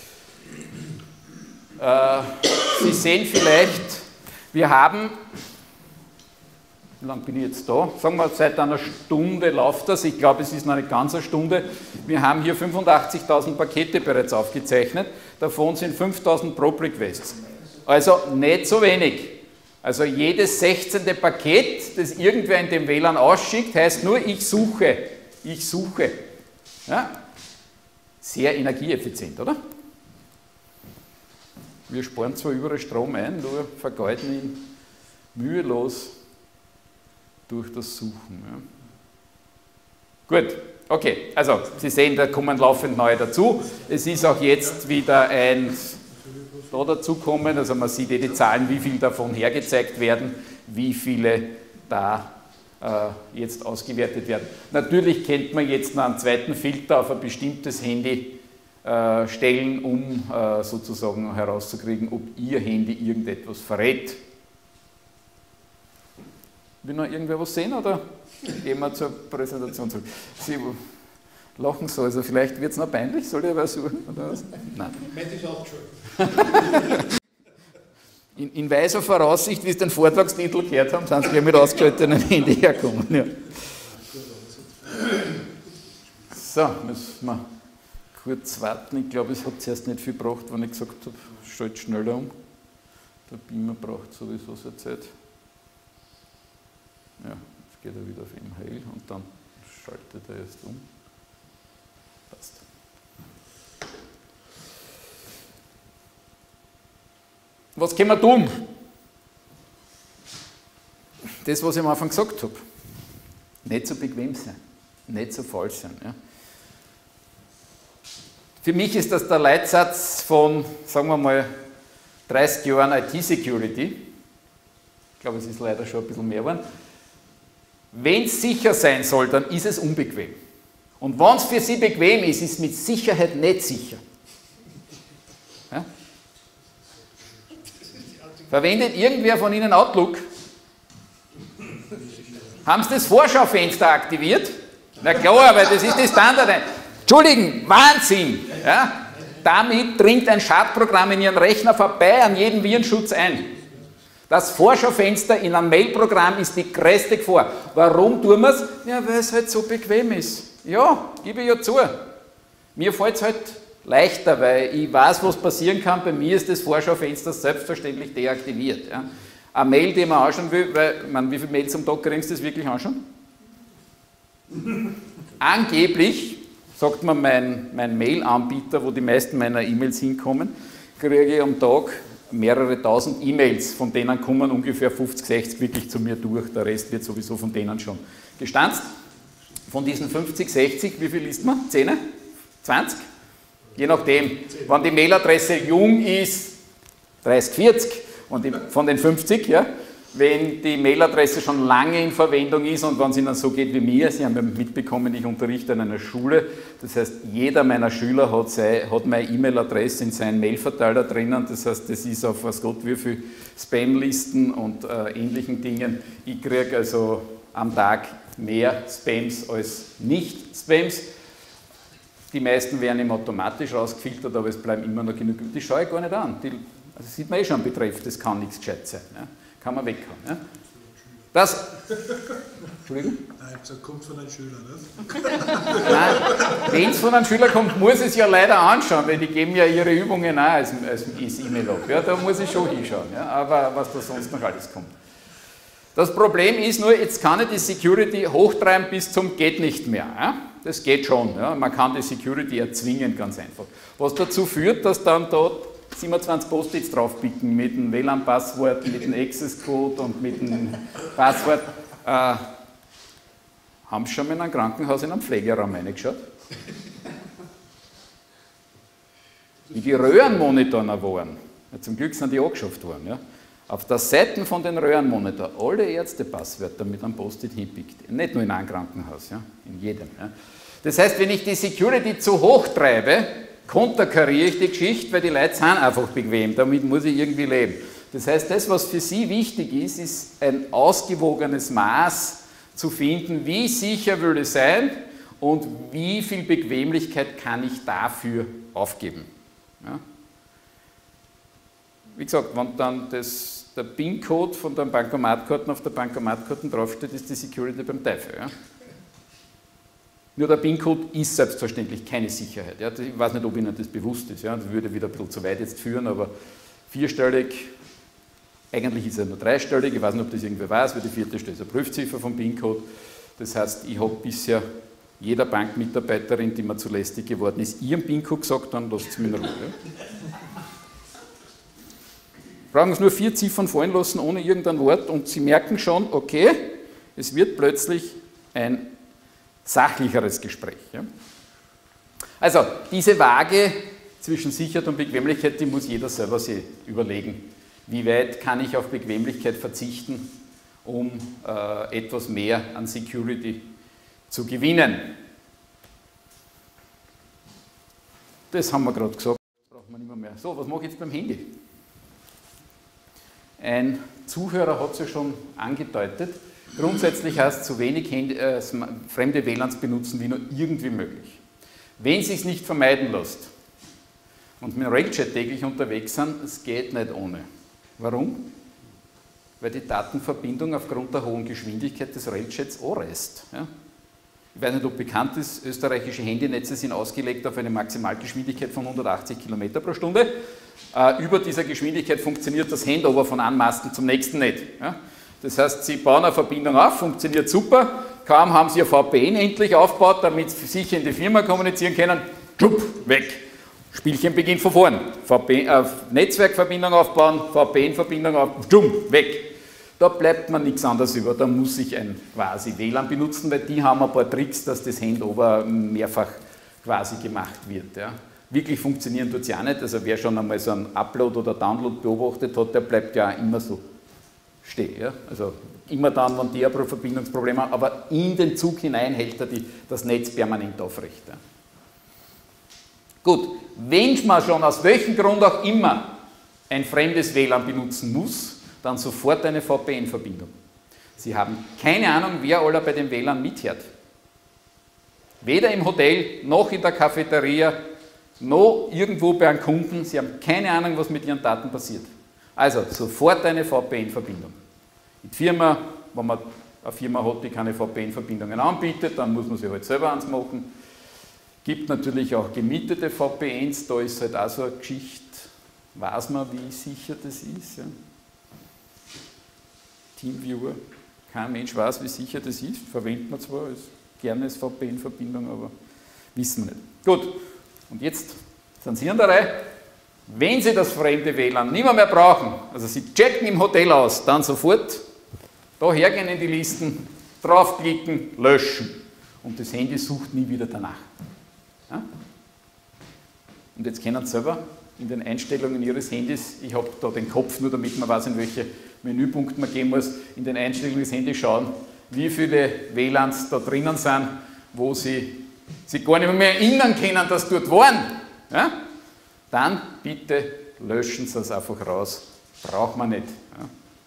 Ja? Äh, Sie sehen vielleicht, wir haben, wie lange bin ich jetzt da? Sagen wir, seit einer Stunde läuft das. Ich glaube, es ist noch nicht ganz eine Stunde. Wir haben hier fünfundachtzigtausend Pakete bereits aufgezeichnet. Davon sind fünftausend Probe Requests. Also nicht so wenig. Also jedes sechzehnte Paket, das irgendwer in dem W L A N ausschickt, heißt nur, ich suche. Ich suche. Ja? Sehr energieeffizient, oder? Wir sparen zwar überall Strom ein, nur vergeuden ihn mühelos durch das Suchen. Ja. Gut, okay, also Sie sehen, da kommen laufend neue dazu. Es ist auch jetzt wieder ein da dazukommen, also man sieht eh die Zahlen, wie viel davon hergezeigt werden, wie viele da äh, jetzt ausgewertet werden. Natürlich kennt man jetzt noch einen zweiten Filter auf ein bestimmtes Handy äh, stellen, um äh, sozusagen herauszukriegen, ob Ihr Handy irgendetwas verrät. Will noch irgendwer was sehen oder gehen wir zur Präsentation zurück? Sie lachen so, also vielleicht wird es noch peinlich, soll ich was suchen? Oder was? Nein. Meinte ich auch schon. In, in weiser Voraussicht, wie Sie den Vortragstitel gehört haben, sind Sie gleich mit ausgeschalteten Handy hergekommen. Ja. So, müssen wir kurz warten. Ich glaube, es hat zuerst nicht viel gebraucht, wenn ich gesagt habe, schalt schneller um. Der Beamer braucht sowieso seine Zeit. Ja, jetzt geht er wieder auf M H L und dann schaltet er erst um. Passt. Was können wir tun? Das, was ich am Anfang gesagt habe. Nicht so bequem sein, nicht so falsch sein. Ja. Für mich ist das der Leitsatz von, sagen wir mal, dreißig Jahren I T-Security. Ich glaube, es ist leider schon ein bisschen mehr geworden. Wenn es sicher sein soll, dann ist es unbequem. Und wenn es für Sie bequem ist, ist es mit Sicherheit nicht sicher. Ja? Verwendet irgendwer von Ihnen Outlook? Haben Sie das Vorschaufenster aktiviert? Na klar, weil das ist die Standard. Entschuldigen, Wahnsinn! Ja? Damit dringt ein Schadprogramm in Ihren Rechner vorbei an jeden Virenschutz ein. Das Vorschaufenster in einem Mail-Programm ist die größte Gefahr. Warum tun wir es? Ja, weil es halt so bequem ist. Ja, gebe ich ja zu. Mir fällt es halt leichter, weil ich weiß, was passieren kann. Bei mir ist das Vorschaufenster selbstverständlich deaktiviert. Ja. Eine Mail, die man anschauen will, weil, ich meine, wie viele Mails am Tag kriegen Sie das wirklich anschauen? Angeblich, sagt mir mein, mein Mail-Anbieter, wo die meisten meiner E-Mails hinkommen, kriege ich am Tag mehrere tausend E-Mails, von denen kommen ungefähr fünfzig, sechzig wirklich zu mir durch, der Rest wird sowieso von denen schon gestanzt. Von diesen fünfzig, sechzig, wie viel liest man? zehn? zwanzig? Je nachdem. Wenn die Mailadresse jung ist, dreißig, vierzig, und die, von den fünfzig, ja, wenn die Mailadresse schon lange in Verwendung ist und wenn es Ihnen so geht wie mir, Sie haben ja mitbekommen, ich unterrichte an einer Schule, das heißt, jeder meiner Schüler hat, sei, hat meine E-Mail-Adresse in seinen Mailverteiler drinnen, das heißt, das ist auf was Gott wie viel Spam-Listen und äh, ähnlichen Dingen. Ich kriege also am Tag mehr Spams als Nicht-Spams. Die meisten werden eben automatisch rausgefiltert, aber es bleiben immer noch genug. Die schaue ich gar nicht an. Die, also sieht man eh schon Betreff, das kann nichts gescheit sein. Ja. Kann man weghauen. Ja. Das. Entschuldigung? Nein, das kommt von einem Schüler, nicht? Nein, wenn es von einem Schüler kommt, muss ich es ja leider anschauen, weil die geben ja ihre Übungen auch als, als E-Mail ab. Ja, da muss ich schon hinschauen. Ja, aber was da sonst noch alles kommt. Das Problem ist nur, jetzt kann ich die Security hochtreiben bis zum geht nicht mehr. Ja? Das geht schon. Ja? Man kann die Security erzwingen, ganz einfach. Was dazu führt, dass dann dort siebenundzwanzig Post-its draufpicken mit dem W L A N-Passwort, mit dem Access-Code und mit dem Passwort. Äh, haben Sie schon mal in einem Krankenhaus in einem Pflegeraum reingeschaut? Wie die Röhrenmonitoren waren. Ja, zum Glück sind die angeschafft worden. Ja? Auf der Seite von den Röhrenmonitor alle Ärztepasswörter mit einem Post-it hinpickt. Nicht nur in einem Krankenhaus, ja? In jedem. Ja? Das heißt, wenn ich die Security zu hoch treibe, konterkariere ich die Geschichte, weil die Leute sind einfach bequem, damit muss ich irgendwie leben. Das heißt, das, was für Sie wichtig ist, ist ein ausgewogenes Maß zu finden, wie sicher will es sein und wie viel Bequemlichkeit kann ich dafür aufgeben. Ja? Wie gesagt, wenn dann das, der PIN-Code von den Bankomatkarten auf der Bankomatkarten draufsteht, ist die Security beim Teufel. Ja? Nur der PIN-Code ist selbstverständlich keine Sicherheit. Ja? Ich weiß nicht, ob Ihnen das bewusst ist. Ja? Das würde wieder ein bisschen zu weit jetzt führen, aber vierstellig, eigentlich ist er nur dreistellig, ich weiß nicht, ob das irgendwer weiß, weil die vierte Stelle ist eine Prüfziffer vom PIN-Code. Das heißt, ich habe bisher jeder Bankmitarbeiterin, die mir zu lästig geworden ist, ihren PIN-Code gesagt, dann lasst es mich in Ruhe. Ja? Brauchen Sie nur vier Ziffern fallen lassen, ohne irgendein Wort, und Sie merken schon, okay, es wird plötzlich ein sachlicheres Gespräch. Ja? Also, diese Waage zwischen Sicherheit und Bequemlichkeit, die muss jeder selber sich überlegen. Wie weit kann ich auf Bequemlichkeit verzichten, um äh, etwas mehr an Security zu gewinnen? Das haben wir gerade gesagt, das braucht man nicht mehr. So, was mache ich jetzt beim Handy? Ein Zuhörer hat es ja schon angedeutet. Grundsätzlich heißt es, so wenig Handy, äh, fremde W L A Ns benutzen wie nur irgendwie möglich. Wenn es sich nicht vermeiden lässt und mit dem Railjet täglich unterwegs sind, es geht nicht ohne. Warum? Weil die Datenverbindung aufgrund der hohen Geschwindigkeit des Railjets anreißt. Ja? Ich weiß nicht, ob bekannt ist, österreichische Handynetze sind ausgelegt auf eine Maximalgeschwindigkeit von hundertachtzig Kilometer pro Stunde. Äh, über dieser Geschwindigkeit funktioniert das Handover von einem Masten zum nächsten nicht. Ja? Das heißt, Sie bauen eine Verbindung auf, funktioniert super, kaum haben Sie ein V P N endlich aufgebaut, damit Sie sicher in die Firma kommunizieren können, tschupp, weg. Spielchen beginnt von vorn. V P N, äh, Netzwerkverbindung aufbauen, V P N-Verbindung aufbauen, tschupp, weg. Da bleibt man nichts anderes über, da muss ich ein quasi W L A N benutzen, weil die haben ein paar Tricks, dass das Handover mehrfach quasi gemacht wird. Ja. Wirklich funktionieren tut es ja nicht, also wer schon einmal so einen Upload oder Download beobachtet hat, der bleibt ja immer so stehen. Ja. Also immer dann, wenn die ein Verbindungsproblem haben, aber in den Zug hinein hält er die, das Netz permanent aufrecht. Ja. Gut, wenn man schon aus welchem Grund auch immer ein fremdes W L A N benutzen muss, dann sofort eine V P N-Verbindung. Sie haben keine Ahnung, wer aller bei dem W L A N mithört. Weder im Hotel, noch in der Cafeteria, noch irgendwo bei einem Kunden. Sie haben keine Ahnung, was mit Ihren Daten passiert. Also sofort eine V P N-Verbindung. In der Firma, wenn man eine Firma hat, die keine V P N-Verbindungen anbietet, dann muss man sie halt selber eins machen. Gibt natürlich auch gemietete V P Ns, da ist halt auch so eine Geschichte, weiß man, wie sicher das ist. Ja. Teamviewer, kein Mensch weiß, wie sicher das ist, verwendet man zwar als gerne als V P N-Verbindung, aber wissen wir nicht. Gut, und jetzt sind Sie an der Reihe. Wenn Sie das fremde W L A N nicht mehr, mehr brauchen, also Sie checken im Hotel aus, dann sofort da hergehen in die Listen, draufklicken, löschen und das Handy sucht nie wieder danach. Ja? Und jetzt können Sie selber in den Einstellungen Ihres Handys, ich habe da den Kopf nur, damit man weiß, in welche Menüpunkte man gehen muss, in den Einstellungen des Handys schauen, wie viele W L A Ns da drinnen sind, wo Sie sich gar nicht mehr erinnern können, dass dort waren. Ja? Dann bitte löschen Sie es einfach raus. Braucht man nicht. Ja?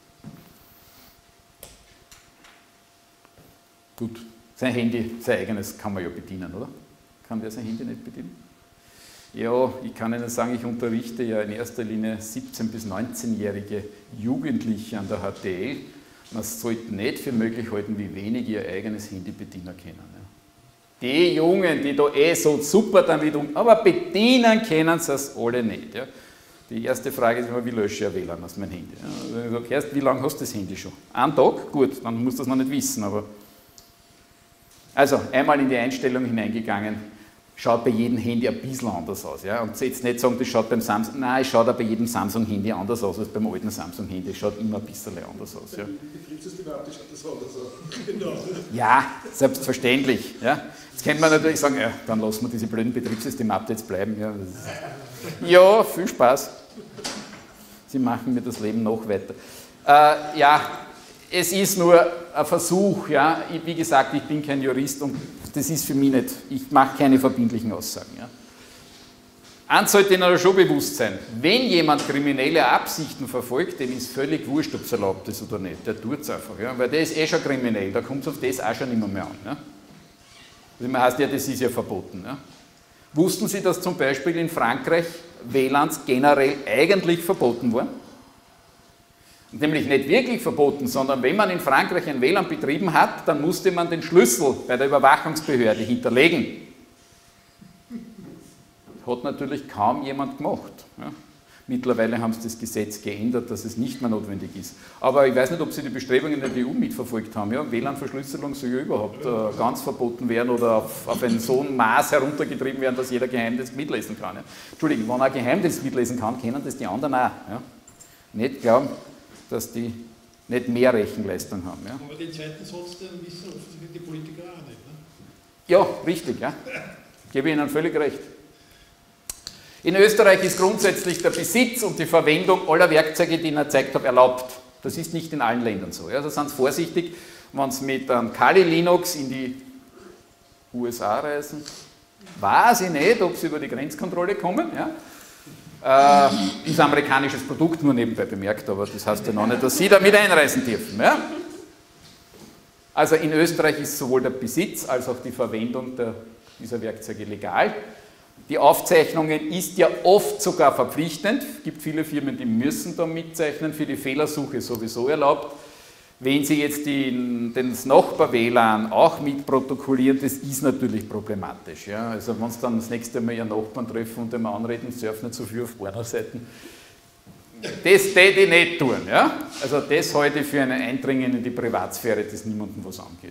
Gut, sein Handy, sein eigenes kann man ja bedienen, oder? Kann der sein Handy nicht bedienen? Ja, ich kann Ihnen sagen, ich unterrichte ja in erster Linie siebzehn- bis neunzehnjährige Jugendliche an der H T L. Man sollte nicht für möglich halten, wie wenig ihr eigenes Handy bedienen können. Ja. Die Jungen, die da eh so super damit um, aber bedienen können sie es alle nicht. Ja. Die erste Frage ist immer, wie lösche ich ein W L A N aus meinem Handy? Ja, wenn du sagst, wie lange hast du das Handy schon? Einen Tag? Gut, dann musst du das noch nicht wissen. Aber also, einmal in die Einstellung hineingegangen, schaut bei jedem Handy ein bisschen anders aus. Ja? Und jetzt nicht sagen, das schaut beim Samsung, nein, es schaut auch bei jedem Samsung-Handy anders aus als beim alten Samsung-Handy. Es schaut immer ein bisschen anders aus. Ja? Betriebssystem schaut das anders aus. Genau. Ja, selbstverständlich. Ja? Jetzt könnte man natürlich sagen, ja, dann lassen wir diese blöden Betriebssystem-Updates bleiben. Ja, ja, viel Spaß. Sie machen mir das Leben noch weiter. Äh, ja, es ist nur ein Versuch. Ja? Ich, wie gesagt, ich bin kein Jurist und das ist für mich nicht, ich mache keine verbindlichen Aussagen. Ja. Eins sollte Ihnen aber schon bewusst sein, wenn jemand kriminelle Absichten verfolgt, dem ist völlig wurscht, ob es erlaubt ist oder nicht, der tut es einfach, ja, weil der ist eh schon kriminell, da kommt es auf das auch schon immer mehr an. Ja. Also man heißt ja, das ist ja verboten. Ja. Wussten Sie, dass zum Beispiel in Frankreich W L A Ns generell eigentlich verboten waren? Nämlich nicht wirklich verboten, sondern wenn man in Frankreich ein W L A N betrieben hat, dann musste man den Schlüssel bei der Überwachungsbehörde hinterlegen. Hat natürlich kaum jemand gemacht. Ja. Mittlerweile haben sie das Gesetz geändert, dass es nicht mehr notwendig ist. Aber ich weiß nicht, ob Sie die Bestrebungen der E U mitverfolgt haben. Ja. W L A N-Verschlüsselung soll ja überhaupt äh, ganz verboten werden oder auf, auf ein so ein Maß heruntergetrieben werden, dass jeder Geheimdienst mitlesen kann. Ja. Entschuldigung, wenn er Geheimdienst mitlesen kann, können das die anderen auch. Ja. Nicht glauben, dass die nicht mehr Rechenleistung haben. Ja. Aber den zweiten Satz, den wissen offensichtlich die Politiker auch nicht. Ne? Ja, richtig. Ja. Gebe Ihnen völlig recht. In Österreich ist grundsätzlich der Besitz und die Verwendung aller Werkzeuge, die ich Ihnen gezeigt habe, erlaubt. Das ist nicht in allen Ländern so. Ja. Also seien Sie vorsichtig, wenn Sie mit einem Kali Linux in die U S A reisen. Weiß ich nicht, ob Sie über die Grenzkontrolle kommen. Ja. Äh, ist ein amerikanisches Produkt, nur nebenbei bemerkt, aber das heißt ja noch nicht, dass Sie damit einreisen dürfen. Ja? Also in Österreich ist sowohl der Besitz als auch die Verwendung der dieser Werkzeuge legal. Die Aufzeichnungen ist ja oft sogar verpflichtend. Es gibt viele Firmen, die müssen da mitzeichnen, für die Fehlersuche sowieso erlaubt. Wenn Sie jetzt den, das Nachbar-W L A N auch mitprotokollieren, das ist natürlich problematisch. Ja? Also wenn Sie dann das nächste Mal Ihren Nachbarn treffen und einmal anreden, surf nicht so viel auf Pornoseiten, das täte ich nicht tun. Ja? Also das halte ich für ein Eindringen in die Privatsphäre, das niemandem was angeht.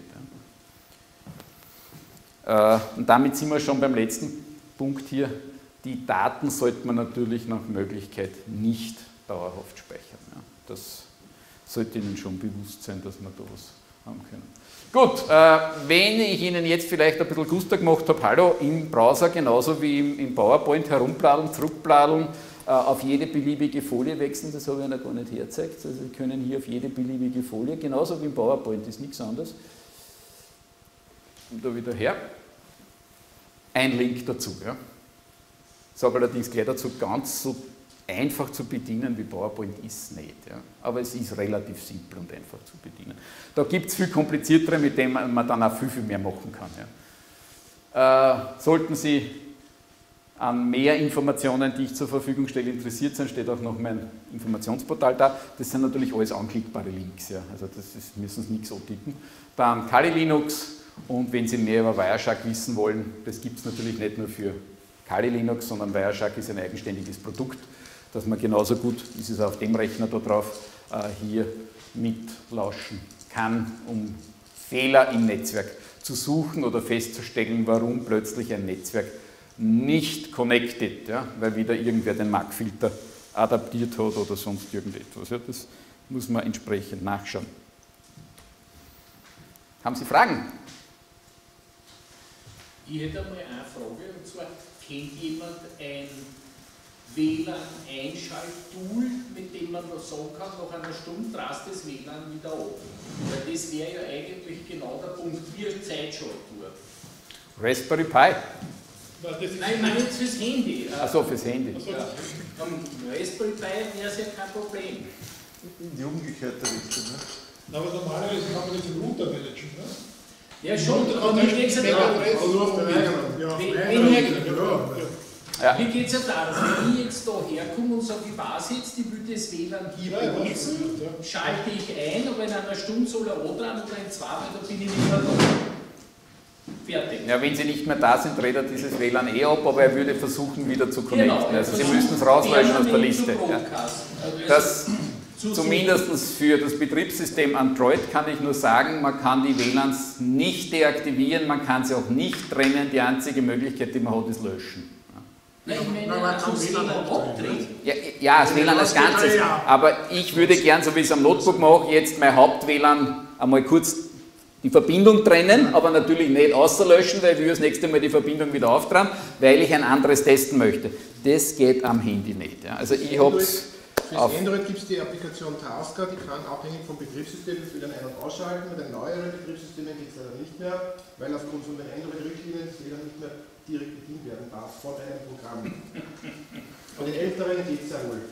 Ja? Äh, und damit sind wir schon beim letzten Punkt hier. Die Daten sollte man natürlich nach Möglichkeit nicht dauerhaft speichern. Ja? Das sollte Ihnen schon bewusst sein, dass wir da was haben können. Gut, äh, wenn ich Ihnen jetzt vielleicht ein bisschen Guster gemacht habe, hallo, im Browser genauso wie im, im PowerPoint herumbladeln, zurückbladeln, äh, auf jede beliebige Folie wechseln, das habe ich Ihnen gar nicht hergezeigt, also Sie können hier auf jede beliebige Folie, genauso wie im PowerPoint, ist nichts anderes. Und da wieder her. Ein Link dazu. Ja. Ich sage allerdings gleich dazu, ganz so einfach zu bedienen wie PowerPoint ist es nicht. Ja. Aber es ist relativ simpel und einfach zu bedienen. Da gibt es viel kompliziertere, mit denen man dann auch viel, viel mehr machen kann. Ja. Äh, sollten Sie an mehr Informationen, die ich zur Verfügung stelle, interessiert sind, steht auch noch mein Informationsportal da. Das sind natürlich alles anklickbare Links. Ja. Also das ist, müssen Sie nichts antippen. Dann Kali Linux. Und wenn Sie mehr über Wireshark wissen wollen, das gibt es natürlich nicht nur für Kali Linux, sondern Wireshark ist ein eigenständiges Produkt, das man genauso gut, ist es auf dem Rechner da drauf, hier mitlauschen kann, um Fehler im Netzwerk zu suchen oder festzustellen, warum plötzlich ein Netzwerk nicht connected, ja, weil wieder irgendwer den M A C-Filter adaptiert hat oder sonst irgendetwas. Ja, das muss man entsprechend nachschauen. Haben Sie Fragen? Ich hätte einmal eine Frage, und zwar, kennt jemand ein W L A N-Einschalttool, mit dem man noch sagen kann, nach einer Stunde rast das W L A N wieder ab? Weil das wäre ja eigentlich genau der Punkt, wie eine Zeitschaltuhr. Raspberry Pi? Nein, ich meine jetzt fürs Handy. Achso, fürs Handy. Ja. Am Raspberry Pi wäre es ja kein Problem. In die umgekehrte Richtung, ne? Aber normalerweise kann man das im Router managen, ne? Ja, schon, aber mir geht es ja darum. Ja. Mir geht es ja darum, wenn ich jetzt da herkomme und sage, ich weiß jetzt, ich will das W L A N hier ja, benutzen, ja. schalte ich ein, aber in einer Stunde soll er auch dran oder in zwei, weil da bin ich nicht mehr da. Fertig. Ja, wenn Sie nicht mehr da sind, dreht er dieses W L A N eh ab, aber er würde versuchen, wieder zu connecten. Genau, also Sie müssten es rauslöschen aus der Liste. Ja. Also Das, zumindest für das Betriebssystem Android kann ich nur sagen, man kann die W L A Ns nicht deaktivieren, man kann sie auch nicht trennen, die einzige Möglichkeit, die man hat, ist löschen. Nein, ich meine, am W L A N abdrehen. Ja, ja, das W L A N als Ganzes, aber ich würde gern, so wie ich es am Notebook mache, jetzt mein Haupt-W L A N einmal kurz die Verbindung trennen, aber natürlich nicht außerlöschen, weil ich will das nächste Mal die Verbindung wieder auftragen, weil ich ein anderes testen möchte. Das geht am Handy nicht. Ja. Also ich habe es Für Android gibt es die Applikation Tasker, die kann abhängig vom Betriebssystem das wieder ein- und ausschalten. Mit den neueren Betriebssystemen geht es leider nicht mehr, weil aufgrund von den Android-Richtlinien das W L A N nicht mehr direkt bedient werden darf von einem Programm. Von den älteren geht es sehr wohl.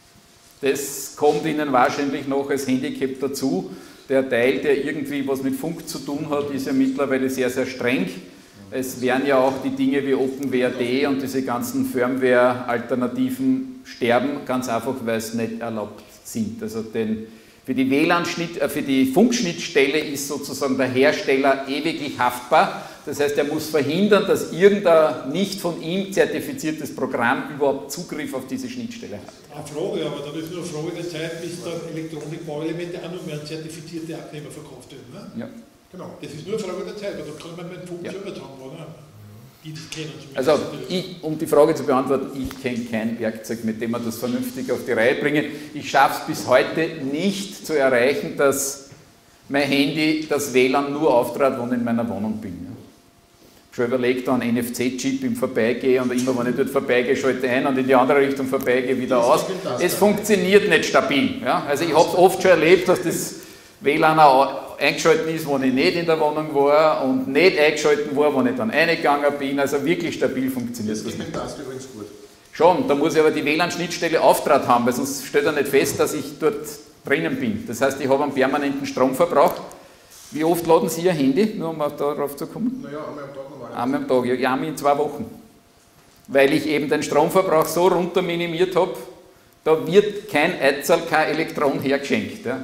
Das kommt Ihnen wahrscheinlich noch als Handicap dazu. Der Teil, der irgendwie was mit Funk zu tun hat, ist ja mittlerweile sehr, sehr streng. Es werden ja auch die Dinge wie OpenWrt und diese ganzen Firmware-Alternativen sterben, ganz einfach, weil es nicht erlaubt sind. Also den, für die W L A N-Schnitt, äh, für die Funkschnittstelle ist sozusagen der Hersteller ewiglich haftbar. Das heißt, er muss verhindern, dass irgendein nicht von ihm zertifiziertes Programm überhaupt Zugriff auf diese Schnittstelle hat. Eine Frage, aber dann ist nur eine Frage der Zeit, bis dann Elektronikbauelemente auch noch mehr an zertifizierte Abnehmer verkauft werden. Ne? Ja. Genau, das ist nur eine Frage der Zeit, weil da kann man meinen Punkt Ja. selber haben, oder? Die das kennen zumindest. Also, ich, um die Frage zu beantworten, ich kenne kein Werkzeug, mit dem man das vernünftig auf die Reihe bringen. Ich schaffe es bis heute nicht zu erreichen, dass mein Handy das W L A N nur auftrat, wenn ich in meiner Wohnung bin. Ja. Ich habe schon überlegt, da einen N F C-Chip im Vorbeigehen und immer, wenn ich dort vorbeigehe, schalte ich ein und in die andere Richtung vorbeigehe, wieder aus. Es funktioniert nicht stabil. Ja. Also, ich habe es oft schon erlebt, dass das W L A N auch eingeschaltet ist, wo ich nicht in der Wohnung war und nicht eingeschaltet war, wo ich dann reingegangen bin. Also wirklich stabil funktioniert das Das nicht. ist das übrigens gut. Schon, da muss ich aber die W L A N-Schnittstelle Auftrag haben, weil sonst stellt er nicht fest, dass ich dort drinnen bin. Das heißt, ich habe einen permanenten Stromverbrauch Wie oft laden Sie Ihr Handy, nur um darauf zu kommen? Naja, einmal am Tag normal. Einmal am Tag, ja, ja, einmal in zwei Wochen. Weil ich eben den Stromverbrauch so runter minimiert habe, da wird kein Eizahl, kein Elektron hergeschenkt. Ja.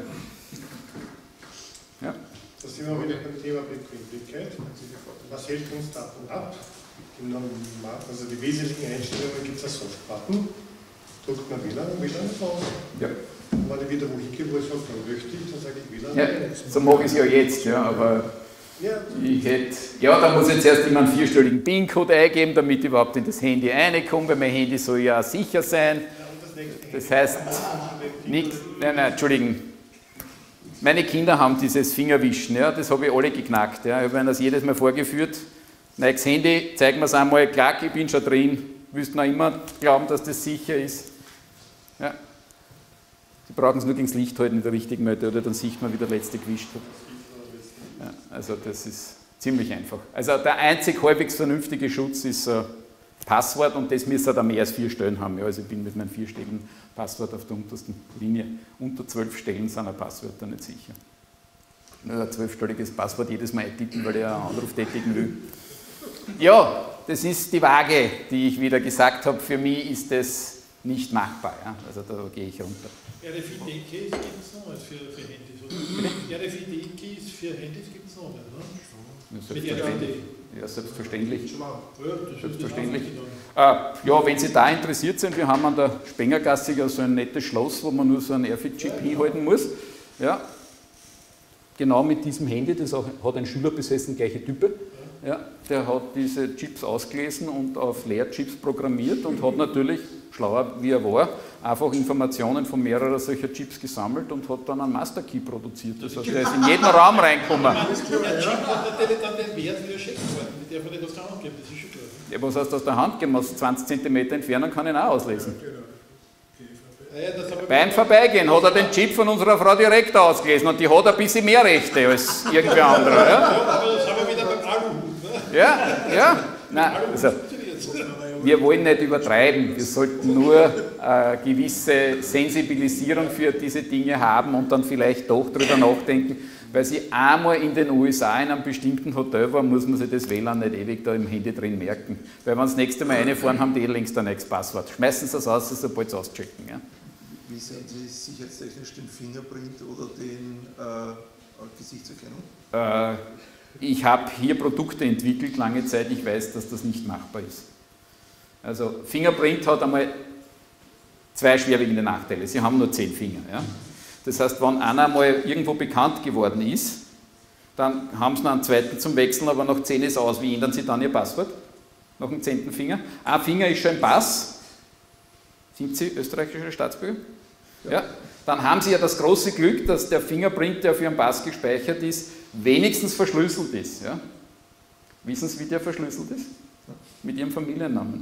Ja. Da sind wir wieder beim Thema Bequemlichkeit. Was hält uns davon ab? Also die wesentlichen Einstellungen gibt es einen Soft-Button, drückt man W L A N und W L A N ist aus. Ja. Und wenn ich wieder wo hingehe, wo ich sage, dann möchte ich, dann sage ich W L A N. Ja, so mache ich es ja jetzt, ja, aber ja. ich hätte, ja, da muss ich jetzt erst immer einen vierstelligen PIN-Code eingeben, damit ich überhaupt in das Handy reinkomme, weil mein Handy soll ja sicher sein. Das heißt, nicht, nein, nein, Entschuldigen, meine Kinder haben dieses Fingerwischen, ja, das habe ich alle geknackt. Ja. Ich habe ihnen das jedes Mal vorgeführt. Neues Handy, zeigen wir es einmal, klack, ich bin schon drin. Willst noch immer glauben, dass das sicher ist? Ja. Sie brauchen es nur gegen das Licht halten in der richtigen Methode, oder dann sieht man, wie der letzte gewischt hat. Ja, also das ist ziemlich einfach. Also der einzig halbwegs vernünftige Schutz ist äh, Passwort und das müsste da mehr als vier Stellen haben. Ja, also ich bin mit meinem vierstelligen Passwort auf der untersten Linie. Unter zwölf Stellen sind ein Passwörter nicht sicher. Nur ein zwölfstelliges Passwort jedes Mal eintippen, weil ich einen Anruf tätigen will. Ja, das ist die Waage, die ich wieder gesagt habe. Für mich ist das nicht machbar. Ja? Also da gehe ich runter. R F I D-Keys gibt es noch als für, für Handys, oder? R F I D-Keys für Handys gibt es noch nicht, ne? Ja, selbstverständlich. Ja, selbstverständlich. Ja, selbstverständlich. Äh, ja, wenn Sie da interessiert sind, wir haben an der Spengergasse ja so ein nettes Schloss, wo man nur so einen R F I-Chip hinhalten muss. Ja, genau mit diesem Handy, das auch, hat ein Schüler besessen, gleiche Type. Ja, der hat diese Chips ausgelesen und auf Leerchips programmiert und hat natürlich, schlauer wie er war, einfach Informationen von mehreren solcher Chips gesammelt und hat dann einen Master Key produziert. Das heißt, er ist in jeden Raum reingekommen. Der Chip hat natürlich dann den Wert wieder checken worden, mit der von nicht aus der Hand geben, das ist schon klar. Ja, was heißt aus der Hand geben? Aus zwanzig Zentimeter Entfernung kann ich ihn auch auslesen. Ja, das haben wir Beim Vorbeigehen hat er den Chip von unserer Frau direkt ausgelesen und die hat ein bisschen mehr Rechte als irgendwer andere. Ja? Ja, aber das haben wir wieder beim Aluhut. Ne? Ja, ja. Nein, also, wir wollen nicht übertreiben, wir sollten nur eine gewisse Sensibilisierung für diese Dinge haben und dann vielleicht doch darüber nachdenken, weil Sie einmal in den U S A in einem bestimmten Hotel waren, muss man sich das W L A N nicht ewig da im Handy drin merken. Weil wenn Sie das nächste Mal reinfahren, haben die eh längst ein neues Passwort. Schmeißen Sie es aus, sobald Sie auschecken. Ja. Wie sehen Sie sicherheitstechnisch den Fingerprint oder den äh, Gesichtserkennung? Äh, ich habe hier Produkte entwickelt, lange Zeit, ich weiß, dass das nicht machbar ist. Also Fingerprint hat einmal zwei schwerwiegende Nachteile. Sie haben nur zehn Finger. Ja? Das heißt, wenn einer mal irgendwo bekannt geworden ist, dann haben Sie noch einen zweiten zum Wechseln, aber nach zehn ist aus. Wie ändern Sie dann Ihr Passwort? Nach dem zehnten Finger? Ein Finger ist schon ein Pass. Sind Sie österreichischer Staatsbürger? Ja. Ja. Dann haben Sie ja das große Glück, dass der Fingerprint, der auf Ihrem Pass gespeichert ist, wenigstens verschlüsselt ist. Ja? Wissen Sie, wie der verschlüsselt ist? Mit Ihrem Familiennamen.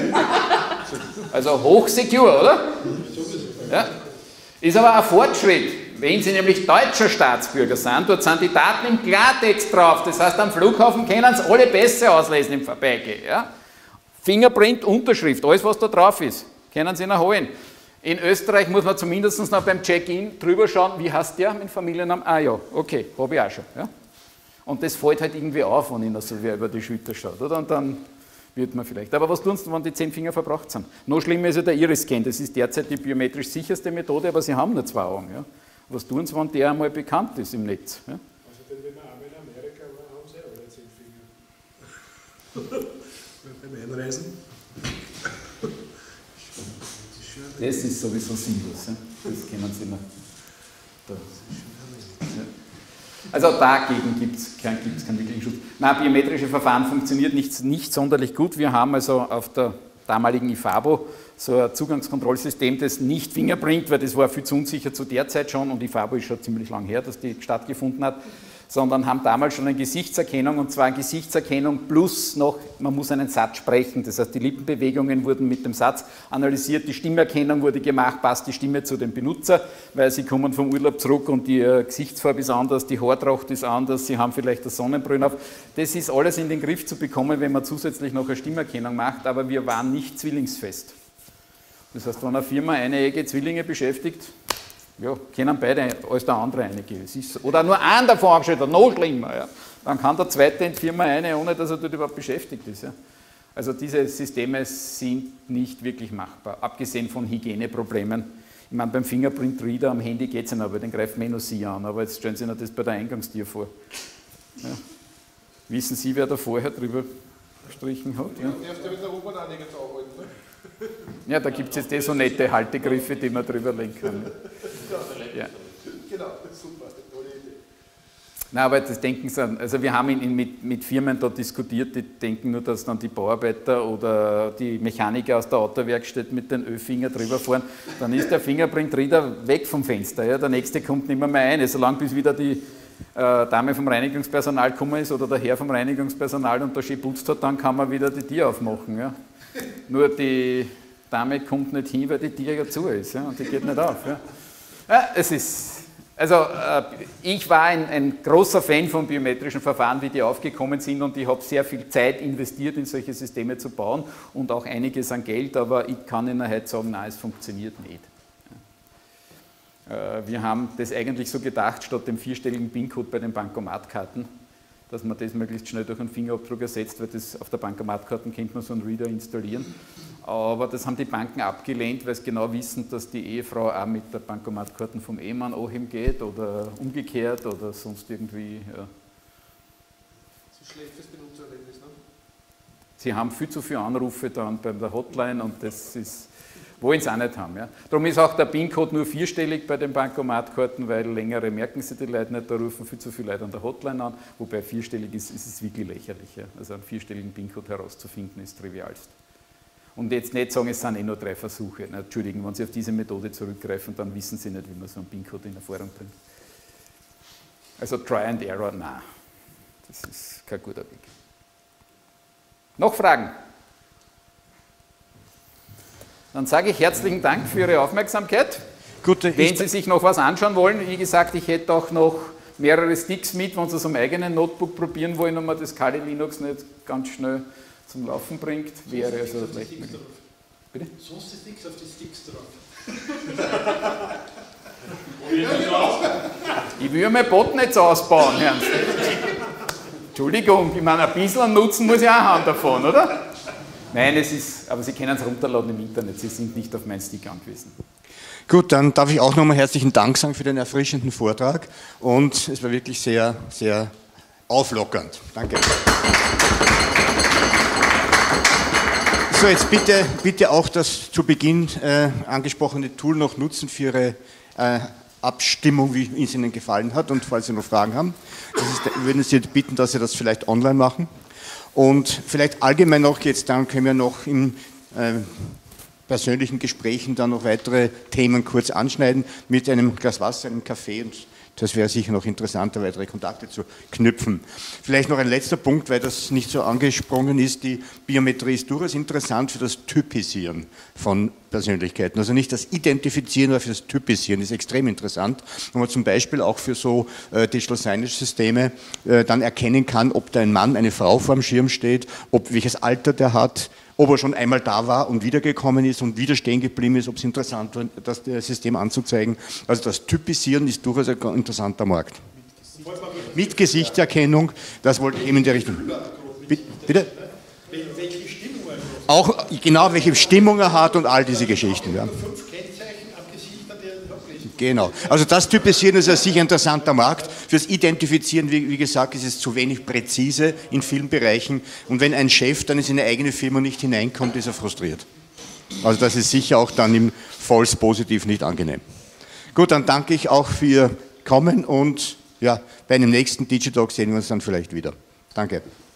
Also hochsecure, oder? Ja. Ist aber ein Fortschritt. Wenn Sie nämlich deutscher Staatsbürger sind, dort sind die Daten im Klartext drauf. Das heißt, am Flughafen können Sie alle Pässe auslesen im Vorbeigehen. Ja? Fingerprint, Unterschrift, alles was da drauf ist, können Sie noch holen. In Österreich muss man zumindest noch beim Check-in drüber schauen, wie heißt der mit Familiennamen? Ah ja, okay, habe ich auch schon. Ja? Und das fällt halt irgendwie auf, wenn Ihnen so wer über die Schulter schaut. Oder? Und dann wird man vielleicht. Aber was tun Sie, wenn die zehn Finger verbraucht sind? Noch schlimmer ist ja der Iris-Scan. Das ist derzeit die biometrisch sicherste Methode, aber Sie haben nur zwei Augen. Ja? Was tun Sie, wenn der einmal bekannt ist im Netz? Ja? Also wenn wir einmal in Amerika waren, haben sie alle zehn Finger. Beim Einreisen. Das ist sowieso sinnlos. Ja? Das kennen Sie noch. Da. Ja. Also dagegen gibt es keinen, gibt's keinen wirklichen Schutz. Nein, biometrische Verfahren funktioniert nicht, nicht sonderlich gut. Wir haben also auf der damaligen I F A B O so ein Zugangskontrollsystem, das nicht Fingerprint, weil das war viel zu unsicher zu der Zeit schon und I F A B O ist schon ziemlich lang her, dass die stattgefunden hat, sondern haben damals schon eine Gesichtserkennung und zwar eine Gesichtserkennung plus noch, man muss einen Satz sprechen, das heißt die Lippenbewegungen wurden mit dem Satz analysiert, die Stimmerkennung wurde gemacht, passt die Stimme zu dem Benutzer, weil sie kommen vom Urlaub zurück und die Gesichtsfarbe ist anders, die Haartracht ist anders, sie haben vielleicht das Sonnenbrille auf. Das ist alles in den Griff zu bekommen, wenn man zusätzlich noch eine Stimmerkennung macht, aber wir waren nicht zwillingsfest. Das heißt, wenn eine Firma eineige Zwillinge beschäftigt, ja, können beide als der andere reingehen. Oder nur einen davon angestellt, noch schlimmer. Ja. Dann kann der zweite in die Firma rein, ohne dass er dort überhaupt beschäftigt ist. Ja. Also diese Systeme sind nicht wirklich machbar, abgesehen von Hygieneproblemen. Ich meine, beim Fingerprint-Reader am Handy geht es ja noch, aber den greift man eh noch Sie an. Aber jetzt stellen Sie sich das bei der Eingangstür vor. Ja. Wissen Sie, wer da vorher drüber gestrichen hat? Ja, darf der mit der U-Bahn auch nicht anhalten, ne? Ja, da gibt es jetzt eh so nette Haltegriffe, die man drüber legen kann. Ja. Genau, super, tolle Idee. Nein, aber das denken Sie, also wir haben in, in, mit, mit Firmen da diskutiert, die denken nur, dass dann die Bauarbeiter oder die Mechaniker aus der Autowerkstatt mit den Ö-Finger drüber fahren, dann ist der Fingerprint-Reader weg vom Fenster. Ja? Der nächste kommt nicht mehr, mehr rein, solange bis wieder die äh, Dame vom Reinigungspersonal gekommen ist oder der Herr vom Reinigungspersonal und da schön putzt hat, dann kann man wieder die Tür aufmachen. Ja? Nur die Dame kommt nicht hin, weil die Tür ja zu ist, ja, und die geht nicht auf. Ja. Ja, es ist, also äh, ich war ein, ein großer Fan von biometrischen Verfahren, wie die aufgekommen sind, und ich habe sehr viel Zeit investiert, in solche Systeme zu bauen und auch einiges an Geld, aber ich kann Ihnen heute sagen, nein, es funktioniert nicht. Ja. Äh, wir haben das eigentlich so gedacht, statt dem vierstelligen PIN-Code bei den Bankomatkarten, dass man das möglichst schnell durch einen Fingerabdruck ersetzt, weil das auf der Bankomatkarte könnte man so einen Reader installieren. Aber das haben die Banken abgelehnt, weil sie genau wissen, dass die Ehefrau auch mit der Bankomatkarte vom Ehemann anheben geht oder umgekehrt oder sonst irgendwie. Ja. So schlechtes Benutzererlebnis, ne? Sie haben viel zu viele Anrufe dann bei der Hotline und das ist, wollen sie auch nicht haben. Ja. Darum ist auch der PIN-Code nur vierstellig bei den Bankomatkarten, weil längere merken sie die Leute nicht, da rufen viel zu viele Leute an der Hotline an, wobei vierstellig ist, ist es wirklich lächerlich. Ja. Also einen vierstelligen PIN-Code herauszufinden ist trivialst. Und jetzt nicht sagen, es sind eh nur drei Versuche. Na, Entschuldigen, wenn Sie auf diese Methode zurückgreifen, dann wissen Sie nicht, wie man so einen PIN-Code in Erfahrung bringt. Also Try and Error, nein. Das ist kein guter Weg. Noch Fragen? Dann sage ich herzlichen Dank für Ihre Aufmerksamkeit. Gut, wenn Sie sich noch was anschauen wollen, wie gesagt, ich hätte auch noch mehrere Sticks mit, wenn Sie es am eigenen Notebook probieren wollen und man das Kali Linux nicht ganz schnell zum Laufen bringt, wäre also leicht möglich. Bitte? Sonst die Sticks auf die Sticks drauf. Ich will mein Botnetz ausbauen, Herrn. Entschuldigung, ich meine, ein bisschen Nutzen muss ich auch haben davon, oder? Nein, es ist, aber Sie können es runterladen im Internet, Sie sind nicht auf meinen Stick angewiesen. Gut, dann darf ich auch nochmal herzlichen Dank sagen für den erfrischenden Vortrag und es war wirklich sehr, sehr auflockernd. Danke. So, jetzt bitte, bitte auch das zu Beginn äh, angesprochene Tool noch nutzen für Ihre äh, Abstimmung, wie es Ihnen gefallen hat und falls Sie noch Fragen haben. Das ist, würden Sie bitten, dass Sie das vielleicht online machen. Und vielleicht allgemein noch, jetzt dann können wir noch in äh, persönlichen Gesprächen dann noch weitere Themen kurz anschneiden mit einem Glas Wasser, einem Kaffee, und das wäre sicher noch interessanter, weitere Kontakte zu knüpfen. Vielleicht noch ein letzter Punkt, weil das nicht so angesprochen ist, die Biometrie ist durchaus interessant für das Typisieren von Persönlichkeiten. Also nicht das Identifizieren, aber für das Typisieren ist extrem interessant, wo man zum Beispiel auch für so äh, Digital Signage Systeme äh, dann erkennen kann, ob da ein Mann, eine Frau vor dem Schirm steht, ob welches Alter der hat, ob er schon einmal da war und wiedergekommen ist und wieder stehen geblieben ist, ob es interessant war, das System anzuzeigen. Also das Typisieren ist durchaus ein interessanter Markt. Mit Gesichtserkennung, das wollte ich eben in der Richtung. Bitte? Welche Stimmung er hat. Auch genau, welche Stimmung er hat und all diese Geschichten. Ja. Fünf Kennzeichen am Gesicht, der ablesen. Genau. Also das Typisieren ist ein sicher interessanter Markt. Fürs Identifizieren, wie, wie gesagt, ist es zu wenig präzise in vielen Bereichen. Und wenn ein Chef dann in seine eigene Firma nicht hineinkommt, ist er frustriert. Also das ist sicher auch dann im False Positiv nicht angenehm. Gut, dann danke ich auch für Ihr Kommen und ja, bei einem nächsten Digitalk sehen wir uns dann vielleicht wieder. Danke.